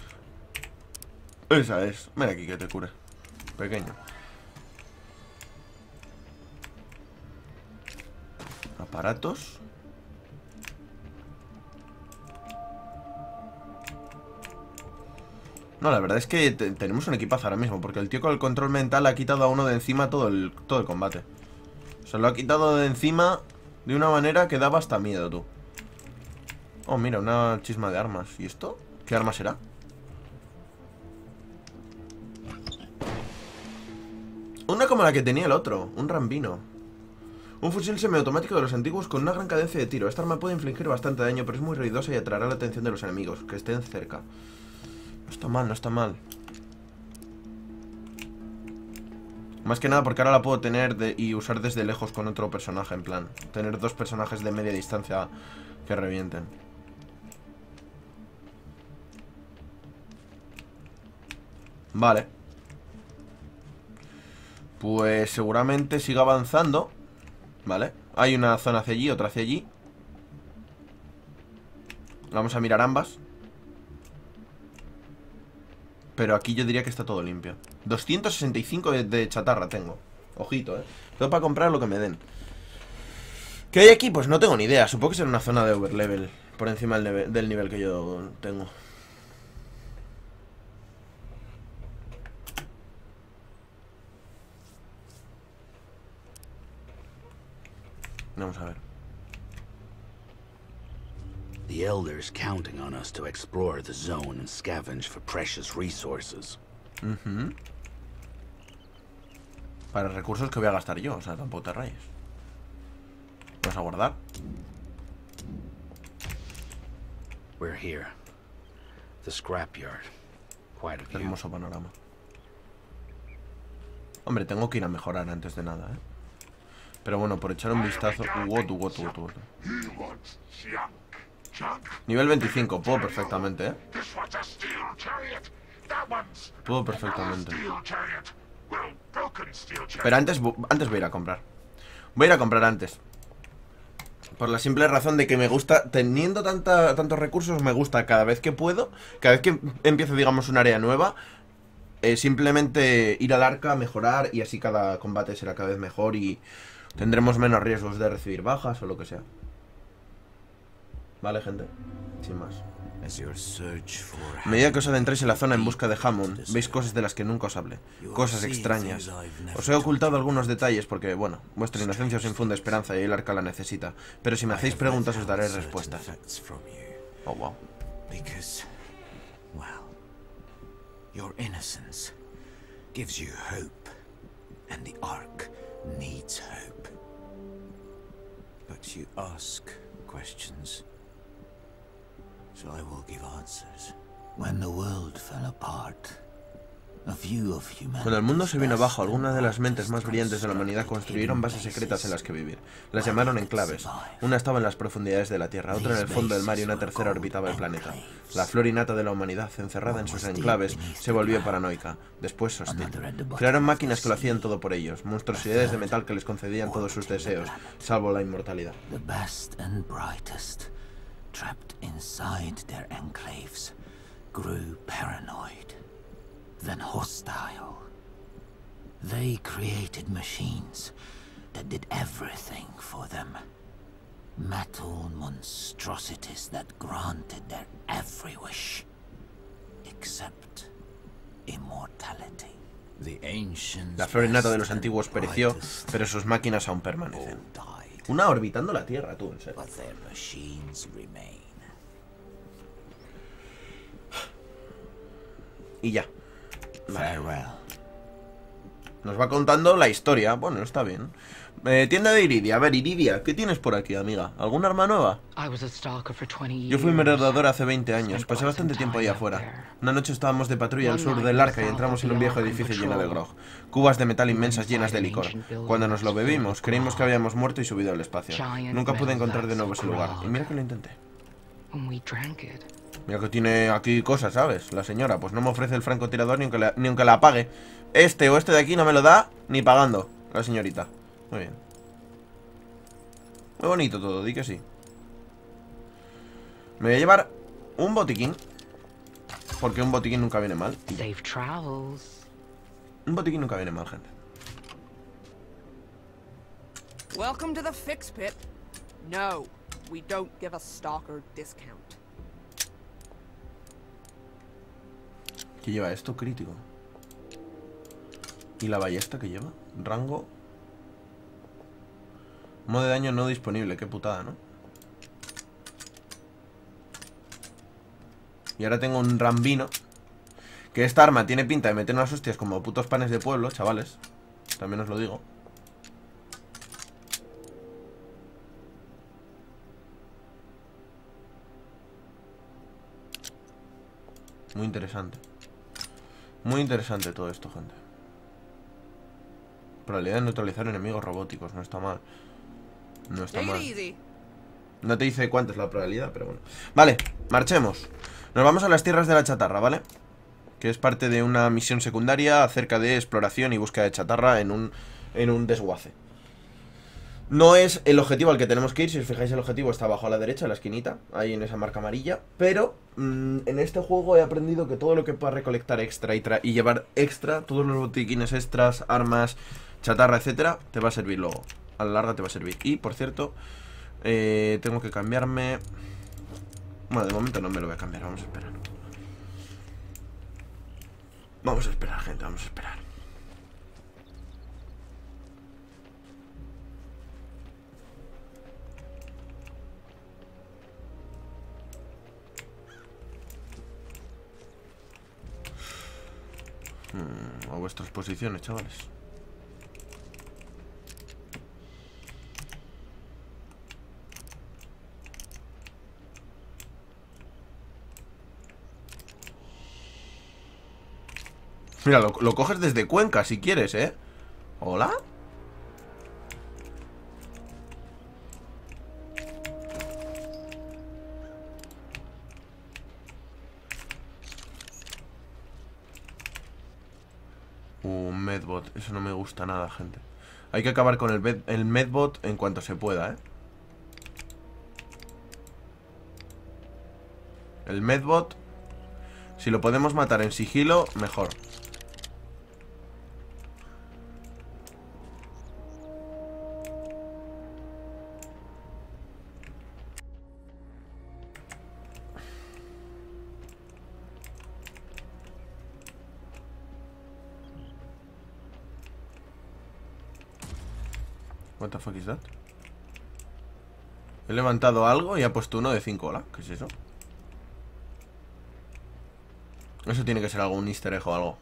Esa es. Ven aquí que te cure. Pequeño. Aparatos. No, la verdad es que tenemos un equipazo ahora mismo. Porque el tío con el control mental ha quitado a uno de encima todo el combate. Se lo ha quitado de encima de una manera que daba hasta miedo, tú. Oh, mira, una chisma de armas. ¿Y esto? ¿Qué arma será? Una como la que tenía el otro, un Rambino. Un fusil semiautomático de los antiguos con una gran cadencia de tiro. Esta arma puede infligir bastante daño, pero es muy ruidosa y atraerá la atención de los enemigos, que estén cerca. No está mal, no está mal. Más que nada porque ahora la puedo tener y usar desde lejos con otro personaje, en plan. Tener dos personajes de media distancia que revienten. Vale. Pues seguramente siga avanzando. Vale, hay una zona hacia allí, otra hacia allí. Vamos a mirar ambas. Pero aquí yo diría que está todo limpio. 265 de chatarra tengo. Ojito, tengo para comprar lo que me den. ¿Qué hay aquí? Pues no tengo ni idea. Supongo que será una zona de overlevel por encima del nivel que yo tengo. Vamos a ver. The Elder's counting on us to explore the zone and scavenge for precious resources. Para recursos que voy a gastar yo, o sea, tampoco te rayes. Vamos a guardar. We're here. The scrapyard. Quite a Qué view. hermoso panorama. Hombre, tengo que ir a mejorar antes de nada, Pero bueno, por echar un vistazo. He wants junk. Nivel 25, puedo perfectamente, ¿eh? Puedo perfectamente. Pero antes voy a ir a comprar. Voy a ir a comprar antes. Por la simple razón de que me gusta, teniendo tantos recursos, me gusta cada vez que puedo, cada vez que empiezo, digamos, un área nueva, simplemente ir al arca, mejorar, y así cada combate será cada vez mejor y tendremos menos riesgos de recibir bajas o lo que sea. Vale, gente, sin más. A medida que os adentréis en la zona en busca de Hammond, veis cosas de las que nunca os hablé, cosas extrañas. Os he ocultado algunos detalles porque, bueno, vuestra inocencia os infunde esperanza y el arca la necesita, pero si me hacéis preguntas os daré respuestas. Oh, wow. Your innocence gives you hope, and the Ark needs hope. But you ask questions, so I will give answers. When the world fell apart, a few of humanity. Cuando el mundo se vino abajo, algunas de las mentes más brillantes de la humanidad construyeron bases secretas en las que vivir. Las llamaron enclaves. Una estaba en las profundidades de la Tierra, otra en el fondo del mar y una tercera orbitaba el planeta. La flor innata de la humanidad, encerrada en sus enclaves, se volvió paranoica, después hostil. Crearon máquinas que lo hacían todo por ellos, monstruosidades de metal que les concedían todos sus deseos, salvo la inmortalidad. The best and brightest, trapped inside their enclaves, grew paranoid, then hostile. They created machines that did everything for them. Metal monstrosities that granted their every wish, except immortality. The ancients. La flor innata de los antiguos pereció, pero sus máquinas aún permanecen. Una orbitando la Tierra, tú, en serio. But their machines remain. Y ya. Farewell. Nos va contando la historia. Bueno, está bien. Tienda de Iridia. A ver, Iridia, ¿qué tienes por aquí, amiga? ¿Alguna arma nueva? Yo fui merodeador hace 20 años. Pasé bastante tiempo ahí afuera. Una noche estábamos de patrulla al sur del arca y entramos en un viejo edificio lleno de grog. Cubas de metal inmensas llenas de licor. Cuando nos lo bebimos, creímos que habíamos muerto y subido al espacio. Nunca pude encontrar de nuevo ese lugar. Y mira que lo intenté. Mira que tiene aquí cosas, ¿sabes? La señora, pues no me ofrece el francotirador ni aunque la apague. Este o este de aquí no me lo da ni pagando, la señorita. Muy bien. Muy bonito todo, di que sí. Me voy a llevar un botiquín, porque un botiquín nunca viene mal. Un botiquín nunca viene mal, gente. Welcome to the Fix Pit. No, we don't give a stalker discount. ¿Qué lleva esto? Crítico. ¿Y la ballesta que lleva? Rango. Modo de daño no disponible. Qué putada, ¿no? Y ahora tengo un rambino. Que esta arma tiene pinta de meter unas hostias como putos panes de pueblo, chavales. También os lo digo. Muy interesante. Muy interesante todo esto, gente. Probabilidad de neutralizar enemigos robóticos. No está mal. No está mal. No te dice cuánta es la probabilidad, pero bueno. Vale, marchemos. Nos vamos a las tierras de la chatarra, ¿vale? Que es parte de una misión secundaria acerca de exploración y búsqueda de chatarra en un desguace. No es el objetivo al que tenemos que ir. Si os fijáis, el objetivo está abajo a la derecha, en la esquinita, ahí en esa marca amarilla. Pero en este juego he aprendido que todo lo que puedas recolectar extra y llevar extra, todos los botiquines extras, armas, chatarra, etcétera, te va a servir luego. A la larga te va a servir. Y, por cierto, tengo que cambiarme. Bueno, de momento no me lo voy a cambiar, vamos a esperar. Vamos a esperar, gente, vamos a esperar. A vuestras posiciones, chavales. Mira, lo coges desde Cuenca si quieres, ¿eh? ¿Hola? un medbot. Eso no me gusta nada, gente. Hay que acabar con el medbot en cuanto se pueda, ¿eh? El medbot, si lo podemos matar en sigilo, mejor. What the fuck is that? He levantado algo y ha puesto uno de 5. Hola, ¿qué es eso? Eso tiene que ser algún easter egg o algo.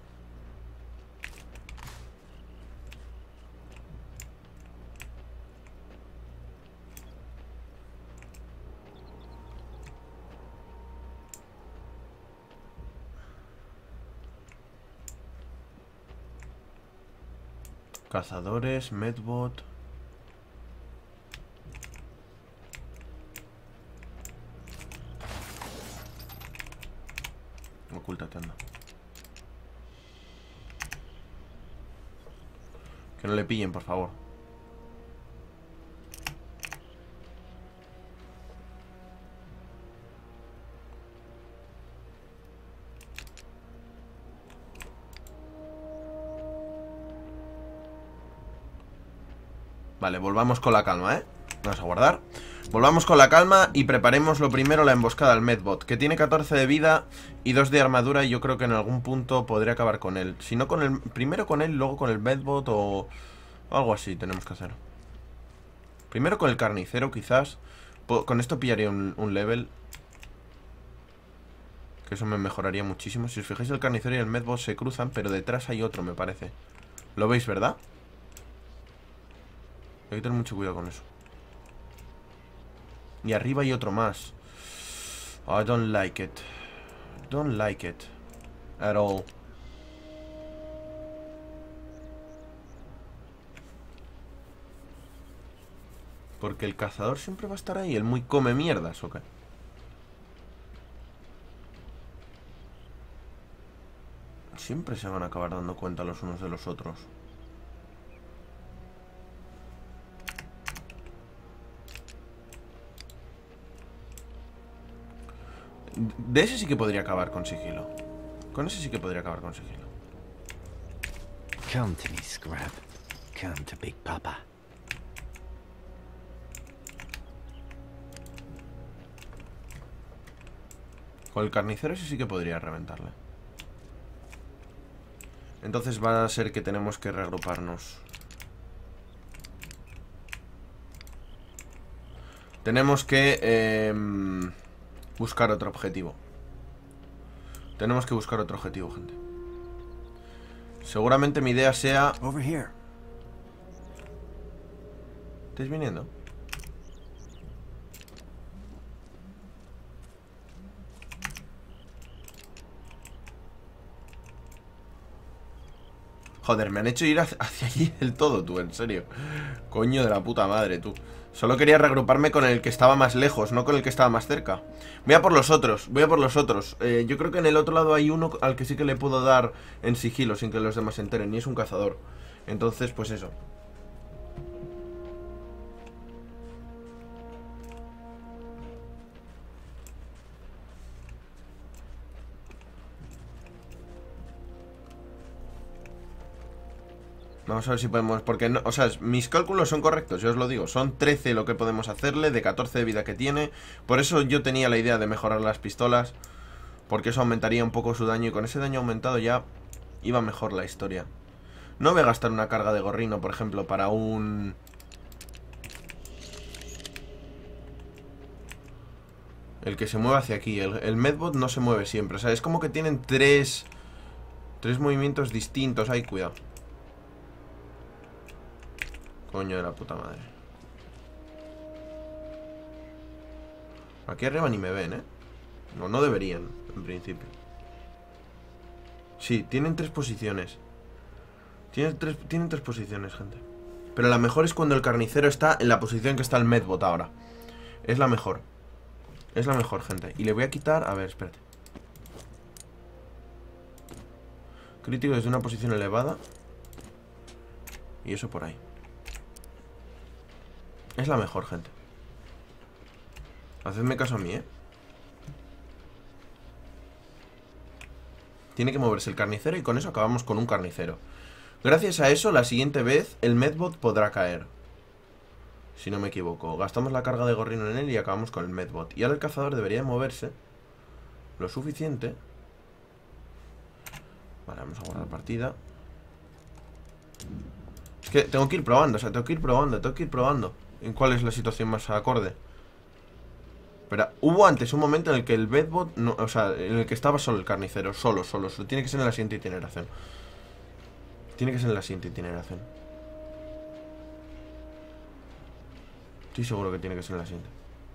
Cazadores, medbot. Ocúltate, anda. Que no le pillen, por favor. Vale, volvamos con la calma, ¿eh? Vamos a guardar. Volvamos con la calma y preparemos lo primero la emboscada al medbot, que tiene 14 de vida y 2 de armadura, y yo creo que en algún punto podré acabar con él. Si no con el... Primero con él, luego con el medbot o algo así tenemos que hacer. Primero con el carnicero, quizás. Con esto pillaría un level, que eso me mejoraría muchísimo. Si os fijáis, el carnicero y el medbot se cruzan, pero detrás hay otro, me parece. ¿Lo veis, verdad? Hay que tener mucho cuidado con eso. Y arriba hay otro más. I don't like it. Don't like it at all. Porque el cazador siempre va a estar ahí. El muy come mierdas, ¿o qué? Siempre se van a acabar dando cuenta los unos de los otros. De ese sí que podría acabar con sigilo. Con ese sí que podría acabar con sigilo. Come to me, Scrap. Come to Big Papa. Con el carnicero ese sí que podría reventarle. Entonces va a ser que tenemos que reagruparnos. Tenemos que buscar otro objetivo. Tenemos que buscar otro objetivo, gente. Seguramente mi idea sea... Over here. ¿Estáis viniendo? Joder, me han hecho ir hacia allí del todo, tú, en serio. Coño de la puta madre, tú. Solo quería reagruparme con el que estaba más lejos, no con el que estaba más cerca. Voy a por los otros, voy a por los otros. Yo creo que en el otro lado hay uno al que sí que le puedo dar en sigilo sin que los demás se enteren, y es un cazador. Entonces, pues eso. Vamos a ver si podemos, porque no, o sea, mis cálculos son correctos, yo os lo digo. Son 13 lo que podemos hacerle, de 14 de vida que tiene. Por eso yo tenía la idea de mejorar las pistolas, porque eso aumentaría un poco su daño, y con ese daño aumentado ya iba mejor la historia. No voy a gastar una carga de gorrino, por ejemplo, para un... El que se mueve hacia aquí. El medbot no se mueve siempre, o sea, es como que tienen tres movimientos distintos. Ay, cuidado. Coño de la puta madre. Aquí arriba ni me ven, ¿eh? No deberían, en principio. Sí, tienen 3 posiciones. Tienen tres posiciones, gente. Pero la mejor es cuando el carnicero está en la posición que está el medbot ahora. Es la mejor. Es la mejor, gente. Y le voy a quitar... A ver, espérate. Crítico desde una posición elevada. Y eso por ahí. Es la mejor, gente. Hacedme caso a mí, ¿eh? Tiene que moverse el carnicero y con eso acabamos con un carnicero. Gracias a eso, la siguiente vez el medbot podrá caer. Si no me equivoco. Gastamos la carga de gorrino en él y acabamos con el medbot. Y ahora el cazador debería moverse lo suficiente. Vale, vamos a guardar partida. Es que tengo que ir probando, o sea, tengo que ir probando en cuál es la situación más acorde. Pero hubo antes un momento en el que el medbot no, o sea, en el que estaba solo el carnicero, solo. Tiene que ser en la siguiente itineración. Estoy seguro que tiene que ser en la siguiente.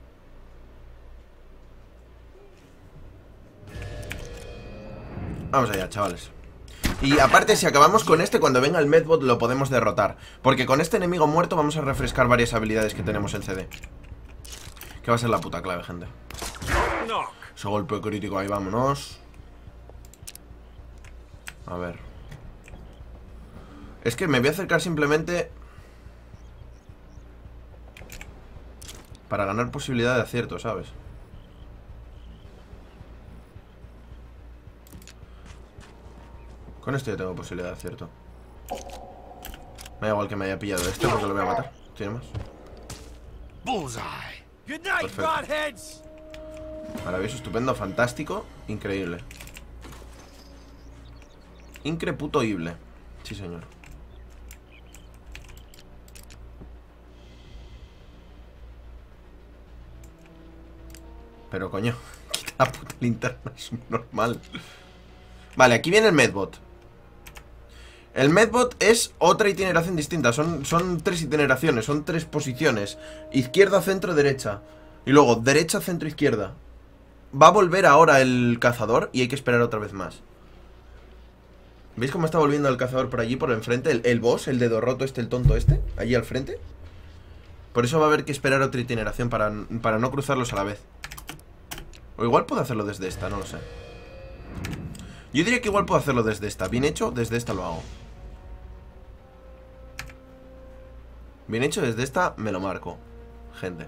Vamos allá, chavales. Y aparte, si acabamos con este, cuando venga el medbot lo podemos derrotar. Porque con este enemigo muerto vamos a refrescar varias habilidades que tenemos en CD. Que va a ser la puta clave, gente. Ese golpe crítico, ahí vámonos. A ver. Es que me voy a acercar simplemente para ganar posibilidad de acierto, ¿sabes? Con esto ya tengo posibilidad de acierto. Me da igual que me haya pillado este porque lo voy a matar. Tiene más. Perfecto. Maravilloso, estupendo, fantástico, increíble. Increputoible. Sí, señor. Pero coño, quita la puta linterna, es normal. Vale, aquí viene el medbot. El medbot es otra itineración distinta. Son tres itineraciones, son tres posiciones. Izquierda, centro, derecha. Y luego derecha, centro, izquierda. Va a volver ahora el cazador y hay que esperar otra vez más. ¿Veis cómo está volviendo el cazador por allí, por enfrente? El boss, el dedo roto este, el tonto este, allí al frente. Por eso va a haber que esperar otra itineración para no cruzarlos a la vez. O igual puedo hacerlo desde esta, no lo sé. Yo diría que igual puedo hacerlo desde esta. Bien hecho, desde esta lo hago. Bien hecho, desde esta me lo marco, gente.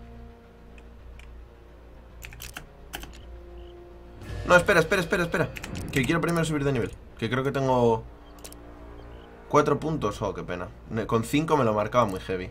No, espera. Que quiero primero subir de nivel. Que creo que tengo 4 puntos. Oh, qué pena. Con 5 me lo marcaba muy heavy.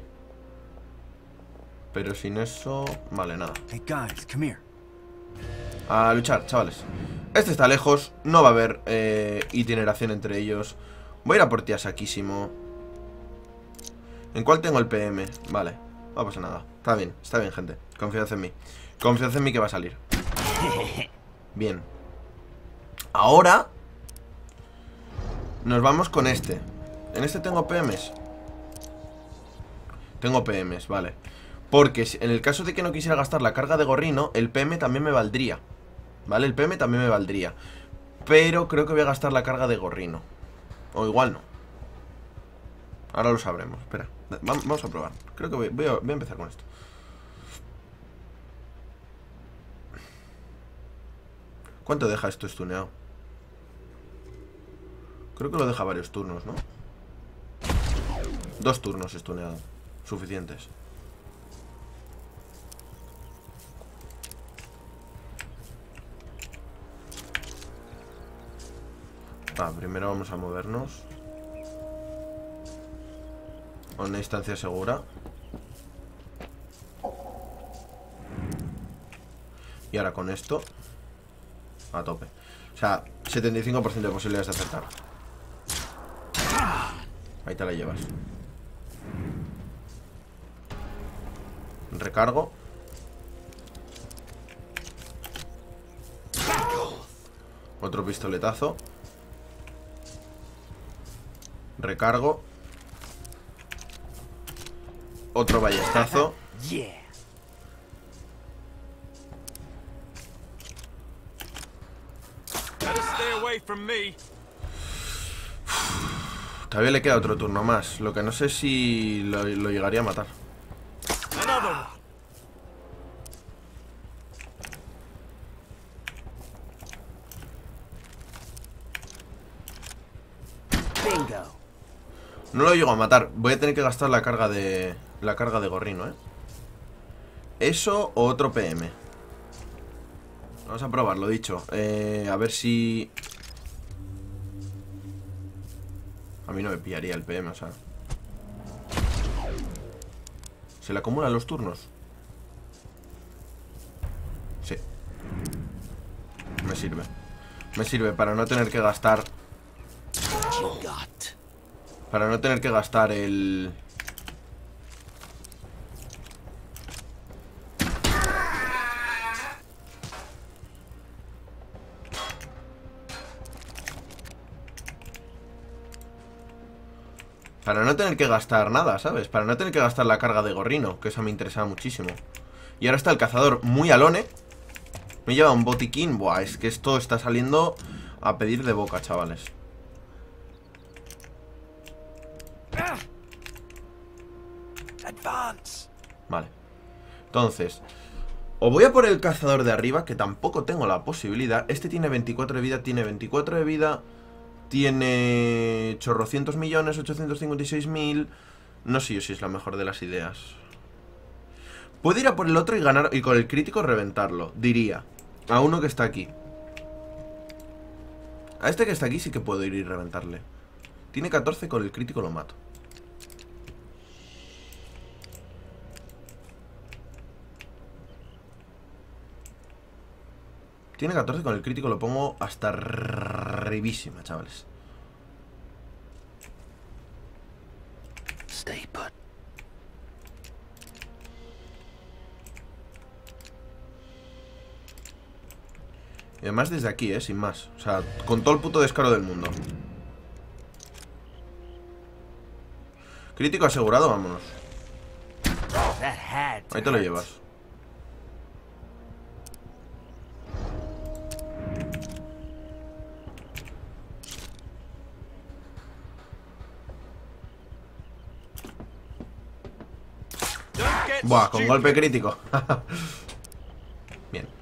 Pero sin eso... Vale, nada. Hey guys, come here. A luchar, chavales. Este está lejos. No va a haber itineración entre ellos. Voy a ir a por ti a saquísimo. ¿En cuál tengo el PM? Vale, no pasa nada. Está bien, gente. Confiad en mí. Confiad en mí que va a salir. Bien. Ahora nos vamos con este. En este tengo PMs. Tengo PMs, vale. Porque en el caso de que no quisiera gastar la carga de gorrino, el PM también me valdría. ¿Vale? El PM también me valdría. Pero creo que voy a gastar la carga de gorrino. O igual no. Ahora lo sabremos. Espera, vamos a probar. Creo que voy a empezar con esto. ¿Cuánto deja esto stuneado? Creo que lo deja varios turnos, ¿no? 2 turnos stuneado. Suficientes. Primero vamos a movernos a una distancia segura. Y ahora con esto a tope. O sea, 75% de posibilidades de acertar. Ahí te la llevas. Recargo. Otro pistoletazo. Recargo. Otro ballestazo. Todavía le queda otro turno más. Lo que no sé si lo llegaría a matar. No lo llego a matar. Voy a tener que gastar la carga de... La carga de gorrino, ¿eh? Eso o otro PM. Vamos a probar, lo dicho. A ver si... A mí no me pillaría el PM, o sea... ¿Se le acumulan los turnos? Sí. Me sirve. Me sirve para no tener que gastar... Para no tener que gastar el... Para no tener que gastar nada, ¿sabes? Para no tener que gastar la carga de gorrino, que eso me interesaba muchísimo. Y ahora está el cazador muy alone. Me lleva un botiquín. Buah, es que esto está saliendo a pedir de boca, chavales. Vale. Entonces, o voy a por el cazador de arriba, que tampoco tengo la posibilidad. Este tiene 24 de vida, tiene 24 de vida... Tiene chorrocientos millones, 856.000. No sé yo si es la mejor de las ideas. Puedo ir a por el otro y ganar, y con el crítico reventarlo, diría. A uno que está aquí. A este que está aquí sí que puedo ir y reventarle. Tiene 14, con el crítico lo mato. Tiene 14, con el crítico lo pongo hasta arribísima, chavales. Stay put. Y además desde aquí, sin más. O sea, con todo el puto descaro del mundo. Crítico asegurado, vámonos. Ahí te lo llevas. Buah, con golpe crítico. Bien.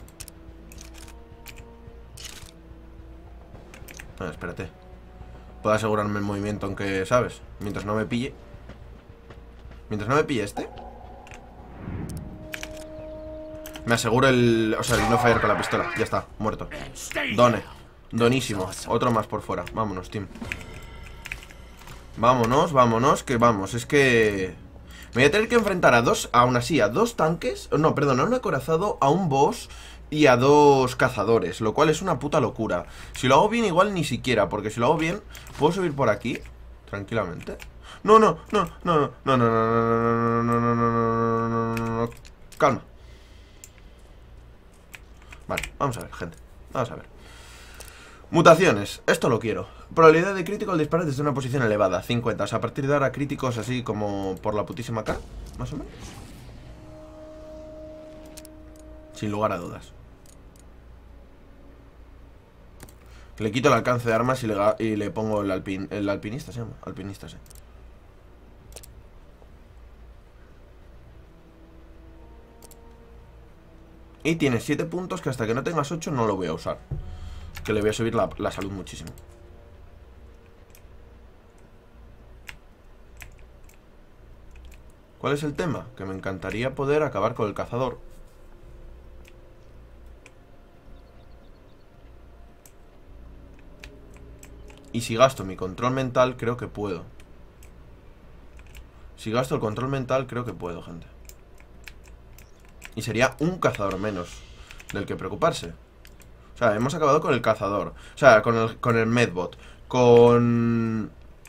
Espérate. Puedo asegurarme el movimiento, aunque, ¿sabes? Mientras no me pille. Mientras no me pille este. Me aseguro el... O sea, el no fallar con la pistola. Ya está, muerto. Done. Donísimo. Otro más por fuera. Vámonos, team. Vámonos, vámonos, que vamos. Es que... Me voy a tener que enfrentar a dos, aún así, a dos tanques. No, perdón, a un acorazado, a un boss y a dos cazadores, lo cual es una puta locura. Si lo hago bien, igual ni siquiera, porque si lo hago bien, puedo subir por aquí tranquilamente. No, no, no, no, no, no, no, no, no, no, no, no, no, no, no. Calma. Vale, vamos a ver, gente. Vamos a ver. Mutaciones, esto lo quiero. Probabilidad de crítico al disparar desde una posición elevada, 50. O sea, a partir de ahora críticos así como por la putísima cara, más o menos. Sin lugar a dudas. Le quito el alcance de armas y le pongo el alpinista, se llama. Alpinista, sí. Y tiene 7 puntos que hasta que no tengas 8 no lo voy a usar. Que le voy a subir la salud muchísimo. ¿Cuál es el tema? Que me encantaría poder acabar con el cazador. Y si gasto mi control mental, creo que puedo. Si gasto el control mental, creo que puedo, gente. Y sería un cazador menos del que preocuparse. O sea, hemos acabado con el cazador. O sea, con el medbot. Con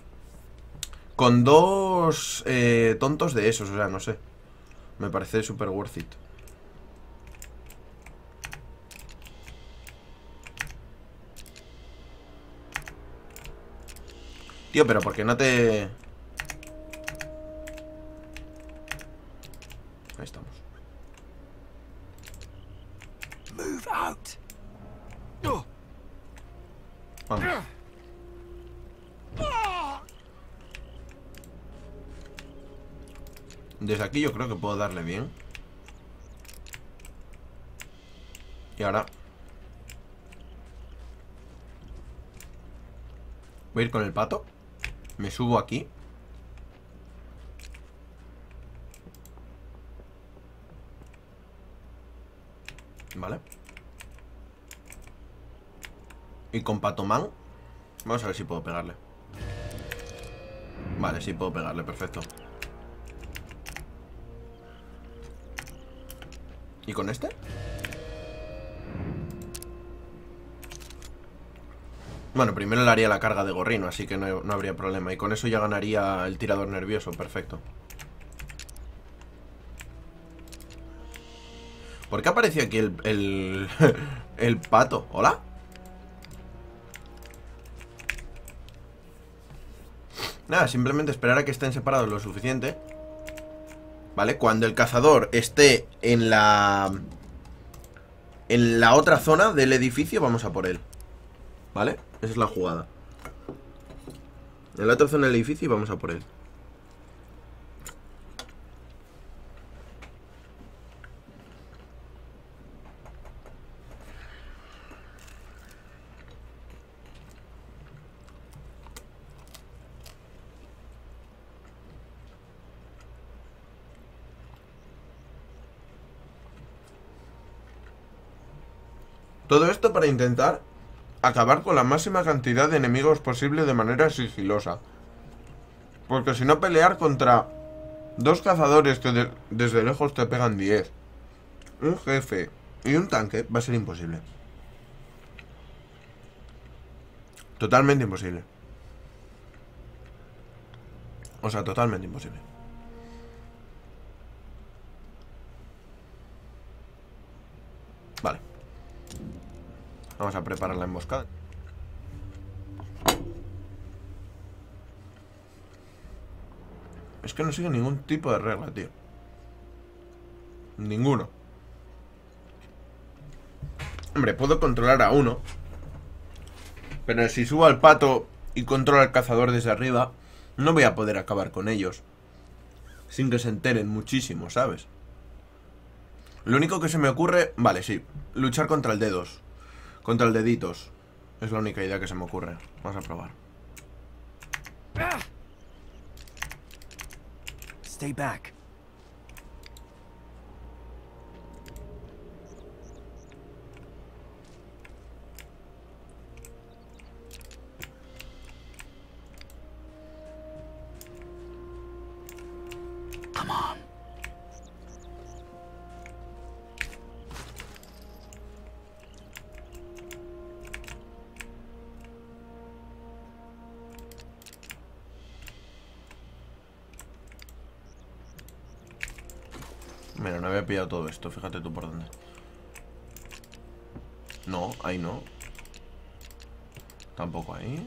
dos tontos de esos. O sea, no sé. Me parece súper worth it. Tío, pero ¿por qué no te...? Ahí estamos. Move out. Vamos. Desde aquí yo creo que puedo darle bien. Y ahora voy a ir con el pato. Me subo aquí. Vale. Y con Patomán vamos a ver si puedo pegarle. Vale, sí puedo pegarle, perfecto. ¿Y con este? Bueno, primero le haría la carga de gorrino, así que no habría problema. Y con eso ya ganaría el tirador nervioso, perfecto. ¿Por qué apareció aquí el pato? ¿Hola? Nada, simplemente esperar a que estén separados lo suficiente. ¿Vale? Cuando el cazador esté en la otra zona del edificio, vamos a por él. ¿Vale? Esa es la jugada. En la otra zona del edificio y vamos a por él. Todo esto para intentar acabar con la máxima cantidad de enemigos posible de manera sigilosa. Porque si no, pelear contra dos cazadores que desde lejos te pegan 10, un jefe y un tanque va a ser imposible. Totalmente imposible. O sea, totalmente imposible. Vale. Vamos a preparar la emboscada. Es que no sigue ningún tipo de regla, tío. Ninguno. Hombre, puedo controlar a uno. Pero si subo al pato y controlo al cazador desde arriba, no voy a poder acabar con ellos. Sin que se enteren muchísimo, ¿sabes? Lo único que se me ocurre... Vale, sí. Luchar contra el dedos. Contra el deditos. Es la única idea que se me ocurre. Vamos a probar. Stay back. Come on. Mira, no había pillado todo esto. Fíjate tú por dónde. No, ahí no. Tampoco ahí.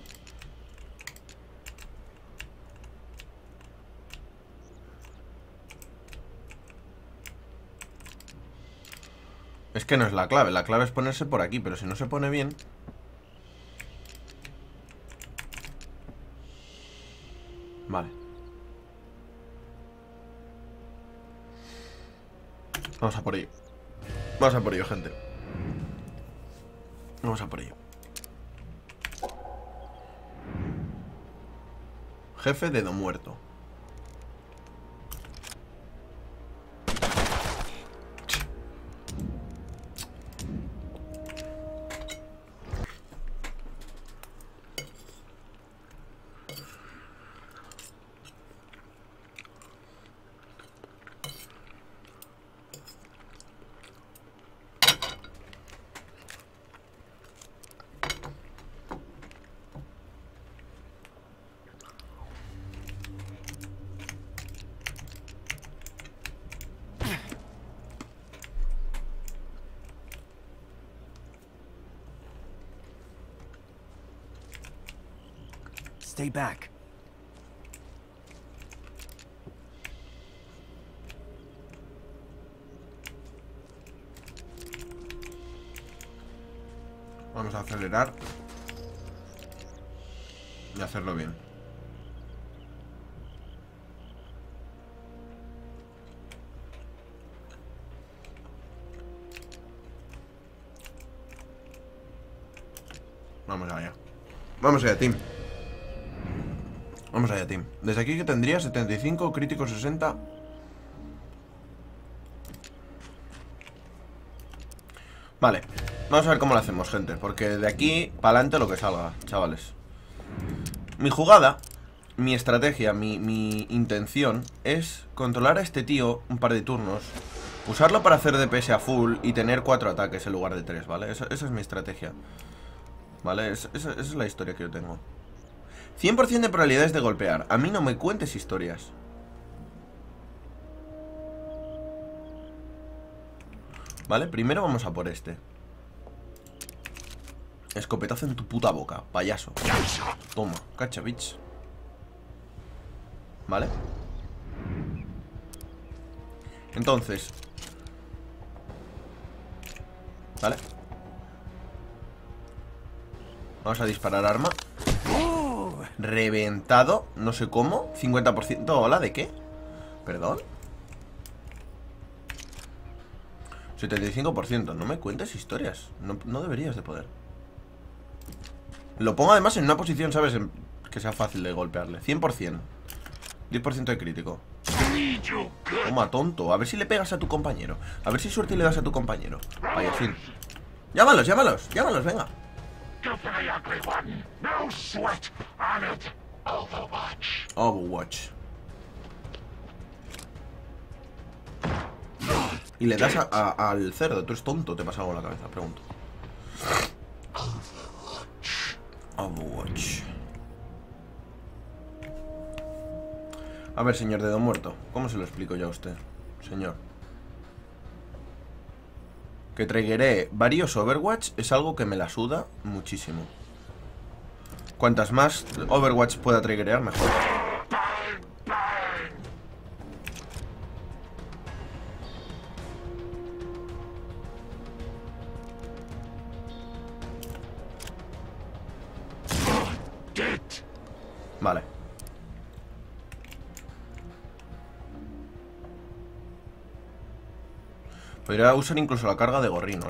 Es que no es la clave. La clave es ponerse por aquí. Pero si no se pone bien... Vale. Vamos a por ello. Vamos a por ello, gente. Vamos a por ello. Jefe dedo muerto. Stay back. Vamos a acelerar y hacerlo bien. Vamos allá. Vamos allá, team. Vamos allá, team. Desde aquí que tendría 75, crítico 60. Vale, vamos a ver cómo lo hacemos, gente. Porque de aquí para adelante lo que salga, chavales. Mi jugada, mi estrategia, mi intención es controlar a este tío un par de turnos, usarlo para hacer DPS a full y tener 4 ataques en lugar de 3, ¿vale? Esa es mi estrategia, ¿vale? Esa es la historia que yo tengo. 100% de probabilidades de golpear. A mí no me cuentes historias. Vale, primero vamos a por este. Escopetazo en tu puta boca, payaso. Toma, cacha, bitch. Vale. Entonces. Vale. Vamos a disparar arma. Reventado, no sé cómo. 50%, hola, ¿de qué? Perdón. 75%, no me cuentes historias. No deberías de poder. Lo pongo además en una posición, ¿sabes? Que sea fácil de golpearle. 100%. 10% de crítico. Toma, tonto. A ver si le pegas a tu compañero. A ver si suerte le das a tu compañero. Vaya, fin. Llámalos, llámalos, llámalos, venga. Overwatch. Y le das al cerdo. Tú eres tonto, te pasa algo en la cabeza, pregunto. Overwatch. A ver, señor dedo muerto, ¿cómo se lo explico yo a usted, señor? Que triggeré varios Overwatch es algo que me la suda muchísimo. Cuantas más Overwatch pueda triggerear, mejor. Vale. Podría usar incluso la carga de gorrino,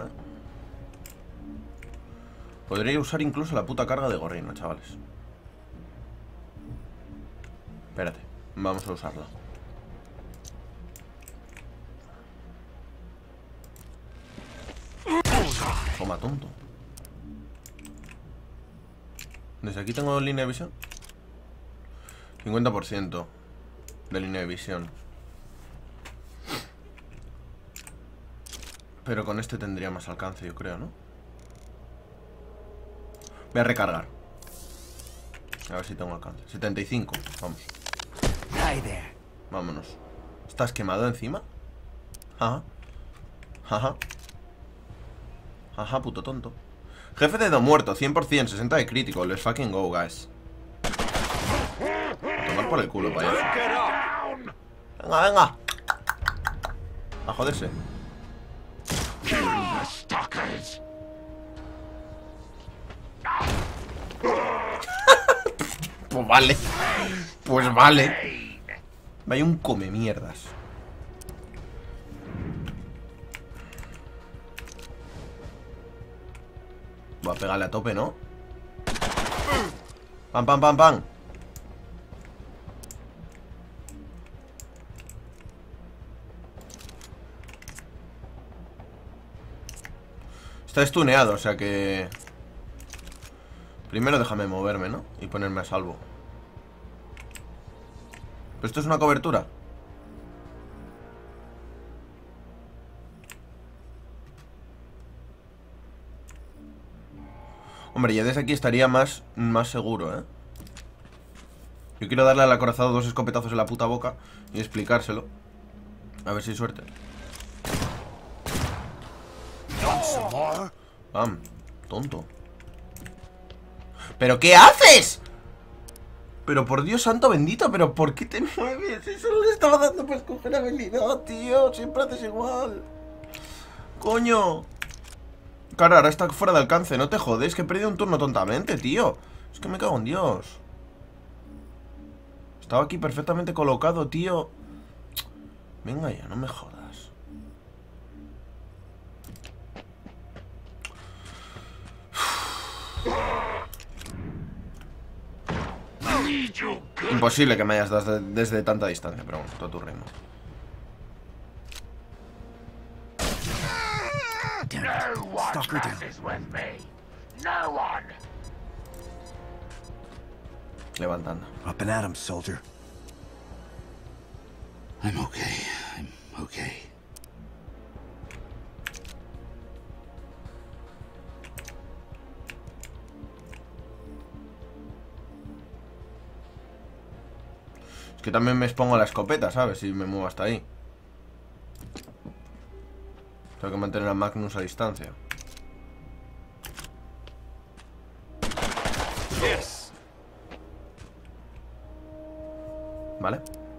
Podría usar incluso la puta carga de gorrino, chavales. Espérate, vamos a usarla. Toma, tonto. Desde aquí tengo línea de visión. 50% de línea de visión. Pero con este tendría más alcance, yo creo, ¿no? Voy a recargar. A ver si tengo alcance. 75, vamos. Vámonos. ¿Estás quemado encima? Ajá. Ajá. Ajá, puto tonto. Jefe de do muerto, 100%, 60 de crítico. Let's fucking go, guys. Tomar por el culo, payaso. Venga, venga. A joderse. Pues vale. Pues vale. Vaya un come mierdas. Voy a pegarle a tope, ¿no? Pam, pam, pam, pam. Está estuneado, o sea que... Primero déjame moverme, ¿no? Y ponerme a salvo. ¿Pero esto es una cobertura? Hombre, ya desde aquí estaría más seguro, ¿eh? Yo quiero darle al acorazado 2 escopetazos en la puta boca y explicárselo. A ver si hay suerte. Bam, tonto. ¿Pero qué haces? Pero por Dios santo bendito, ¿pero por qué te mueves? Eso le estaba dando para escoger habilidad, tío. Siempre haces igual. Coño. Claro, ahora está fuera de alcance, no te jodes, que he perdido un turno tontamente, tío. Es que me cago en Dios. Estaba aquí perfectamente colocado, tío. Venga ya, no me jodas. Imposible que me hayas dado desde tanta distancia, pero bueno, todo tu ritmo. No one passes with me. No one. Levantando. Up and at 'em, soldier. I'm okay. I'm okay. Es que también me expongo a la escopeta, ¿sabes? Si me muevo hasta ahí. Tengo que mantener a Magnus a distancia. Yes. ¿Vale?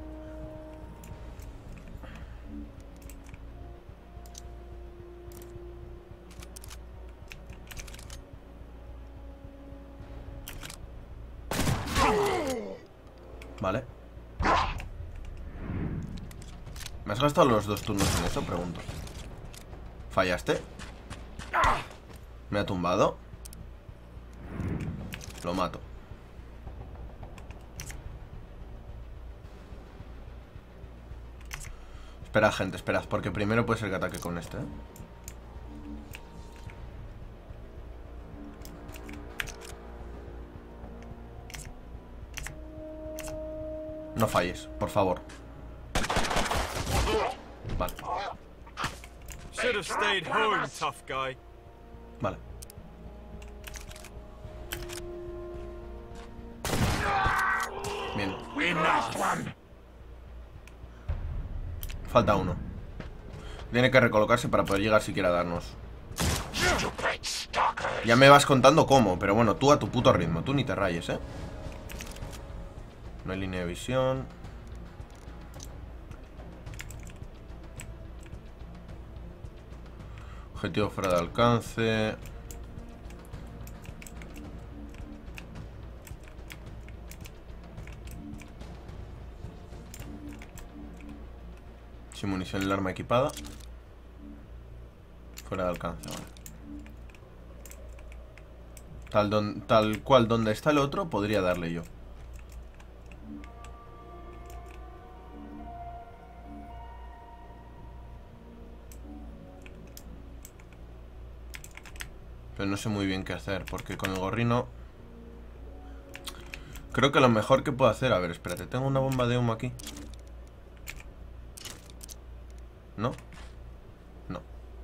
Vale. ¿Me has gastado los 2 turnos en eso? Pregunto. ¿Fallaste? ¿Me ha tumbado? Lo mato. Esperad, gente, esperad. Porque primero puede ser que ataque con este, ¿eh? No falles, por favor. Vale. Should have stayed home, tough guy. Vale. Bien. Falta uno. Tiene que recolocarse para poder llegar siquiera a darnos. Ya me vas contando cómo, pero bueno, tú a tu puto ritmo. Tú ni te rayes, ¿eh? No hay línea de visión. Objetivo fuera de alcance. Sin munición el arma equipada. Fuera de alcance, vale. Tal cual donde está el otro podría darle yo. Pero no sé muy bien qué hacer, porque con el gorrino... Creo que lo mejor que puedo hacer... A ver, espérate, tengo una bomba de humo aquí. ¿No? No.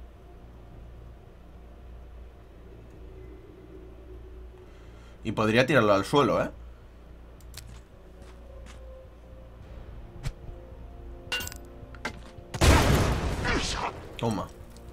Y podría tirarlo al suelo, ¿eh? Toma.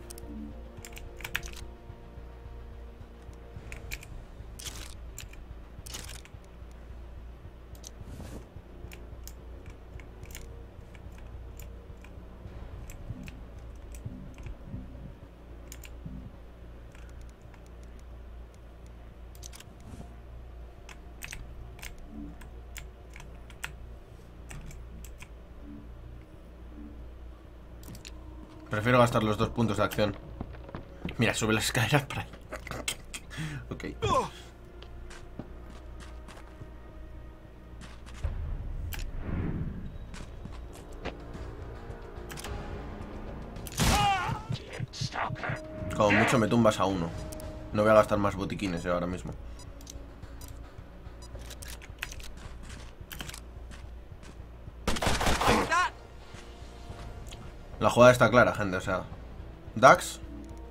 Prefiero gastar los 2 puntos de acción. Mira, sube las escaleras por ahí. Ok. Como mucho me tumbas a uno. No voy a gastar más botiquines yo ahora mismo. La jugada está clara, gente, o sea. Dax.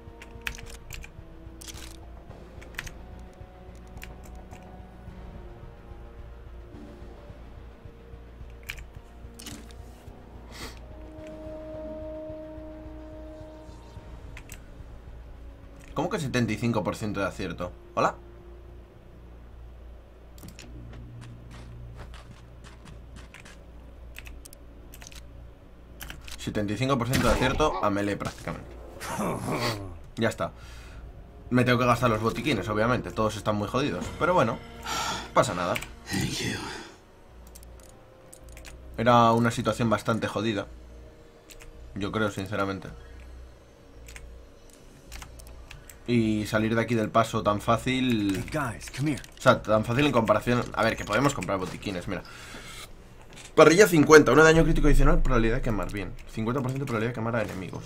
¿Cómo que 75% de acierto? ¿Hola? ...75% de acierto a melee prácticamente. Ya está. Me tengo que gastar los botiquines, obviamente. Todos están muy jodidos. Pero bueno, no pasa nada. Era una situación bastante jodida. Yo creo, sinceramente. Y salir de aquí del paso tan fácil. Hey guys, come here. O sea, tan fácil en comparación. A ver, que podemos comprar botiquines, mira. Parrilla 50, 1 de daño crítico adicional, probabilidad de quemar, bien. 50% de probabilidad de quemar a enemigos.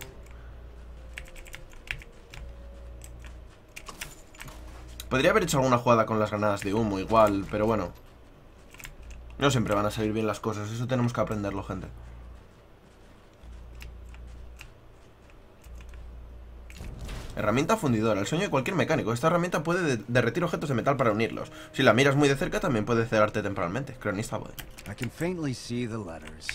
Podría haber hecho alguna jugada con las granadas de humo igual, pero bueno. No siempre van a salir bien las cosas, eso tenemos que aprenderlo, gente. Herramienta fundidora, el sueño de cualquier mecánico. Esta herramienta puede derretir objetos de metal para unirlos. Si la miras muy de cerca, también puede cegarte temporalmente. Cronista puede. I can faintly see the letters.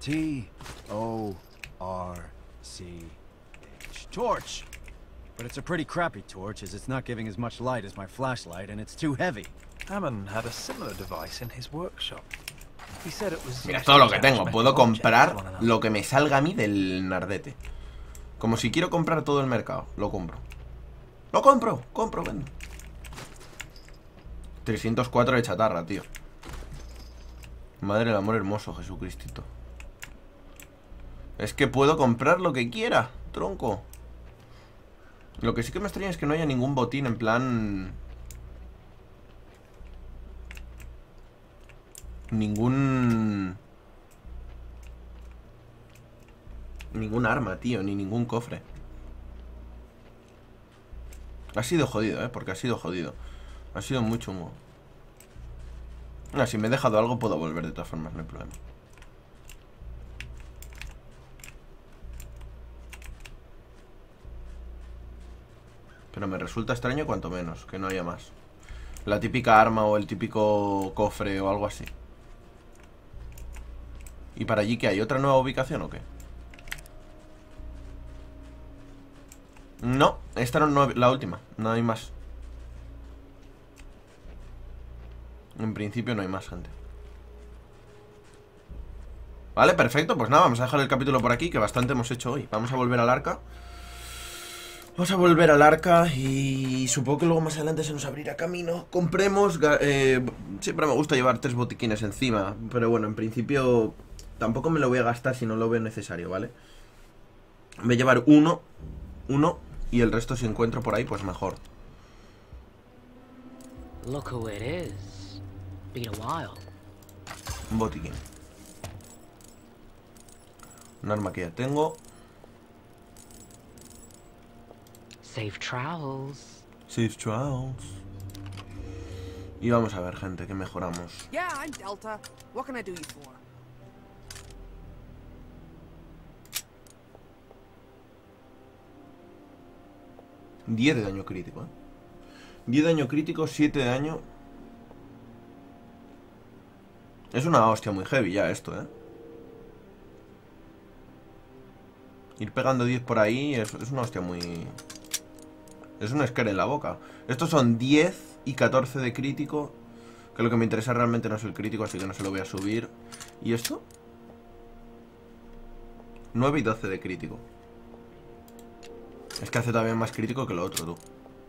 T-O-R-C-H. Torch! But it's a pretty crappy torch, as it's not giving as much light as my flashlight, and it's too heavy. Hammond had a similar device in his workshop. He said it was. Mira, todo lo que tengo. Puedo comprar lo que me salga a mí del nardete. Como si quiero comprar todo el mercado. Lo compro. Lo compro, vendo. 304 de chatarra, tío. Madre del amor hermoso, Jesucristito. Es que puedo comprar lo que quiera, tronco. Lo que sí que me extraña es que no haya ningún botín en plan... Ningún arma, tío, ni ningún cofre. Ha sido jodido, porque ha sido jodido. Ha sido muy chungo. Si me he dejado algo puedo volver de todas formas, no hay problema. Pero me resulta extraño cuanto menos, que no haya más. La típica arma o el típico cofre o algo así. ¿Y para allí qué hay? ¿Otra nueva ubicación o qué? No, esta no es la última. No hay más. En principio no hay más, gente. Vale, perfecto, pues nada, vamos a dejar el capítulo por aquí, que bastante hemos hecho hoy. Vamos a volver al arca. Vamos a volver al arca y supongo que luego más adelante se nos abrirá camino. Compremos, siempre me gusta llevar 3 botiquines encima, pero bueno, en principio tampoco me lo voy a gastar si no lo veo necesario, ¿vale? Voy a llevar uno y el resto si encuentro por ahí, pues mejor. Look who it is. Been a while. Un botiquín. Un arma que ya tengo. Safe travels. Safe travels. Y vamos a ver, gente, que mejoramos. Yeah, I'm Delta. What can I do you for? $10 de daño crítico, 10 de daño crítico, 7 de daño. Es una hostia muy heavy ya esto, Ir pegando 10 por ahí es una hostia muy... Es un scare en la boca. Estos son 10 y 14 de crítico, que lo que me interesa realmente no es el crítico, así que no se lo voy a subir. ¿Y esto? 9 y 12 de crítico. Es que hace todavía más crítico que lo otro, tú.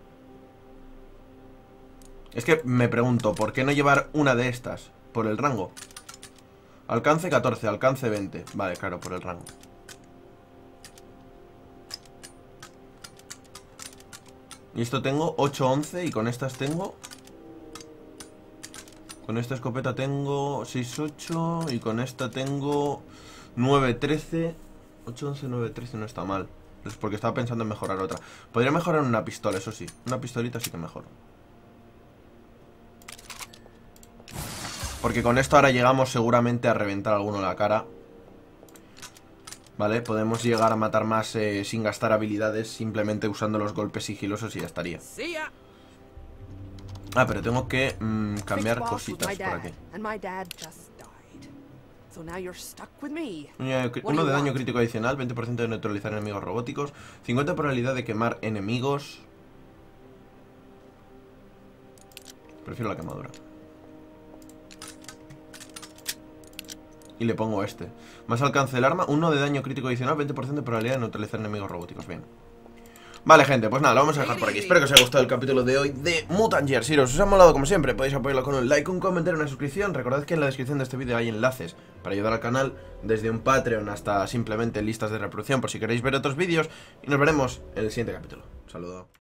Es que me pregunto, ¿por qué no llevar una de estas? Por el rango. Alcance 14, alcance 20. Vale, claro, por el rango. Y esto tengo 8, 11 y con estas tengo... Con esta escopeta tengo 6, 8 y con esta tengo 9, 13... 8, 11, 9, 13 no está mal. Es porque estaba pensando en mejorar otra. Podría mejorar una pistola, eso sí. Una pistolita sí que mejoro. Porque con esto ahora llegamos seguramente a reventar a alguno la cara. Vale, podemos llegar a matar más sin gastar habilidades, simplemente usando los golpes sigilosos y ya estaría. Ah, pero tengo que cambiar cositas por aquí. Uno de daño crítico adicional, 20% de neutralizar enemigos robóticos, 50 probabilidad de quemar enemigos. Prefiero la quemadura. Y le pongo este. Más alcance del arma, 1 de daño crítico adicional, 20% de probabilidad de neutralizar enemigos robóticos. Bien. Vale, gente, pues nada, lo vamos a dejar por aquí. Espero que os haya gustado el capítulo de hoy de Mutant Year Zero. Si os ha molado, como siempre, podéis apoyarlo con un like, un comentario, una suscripción. Recordad que en la descripción de este vídeo hay enlaces para ayudar al canal, desde un Patreon hasta simplemente listas de reproducción por si queréis ver otros vídeos. Y nos veremos en el siguiente capítulo. Un saludo.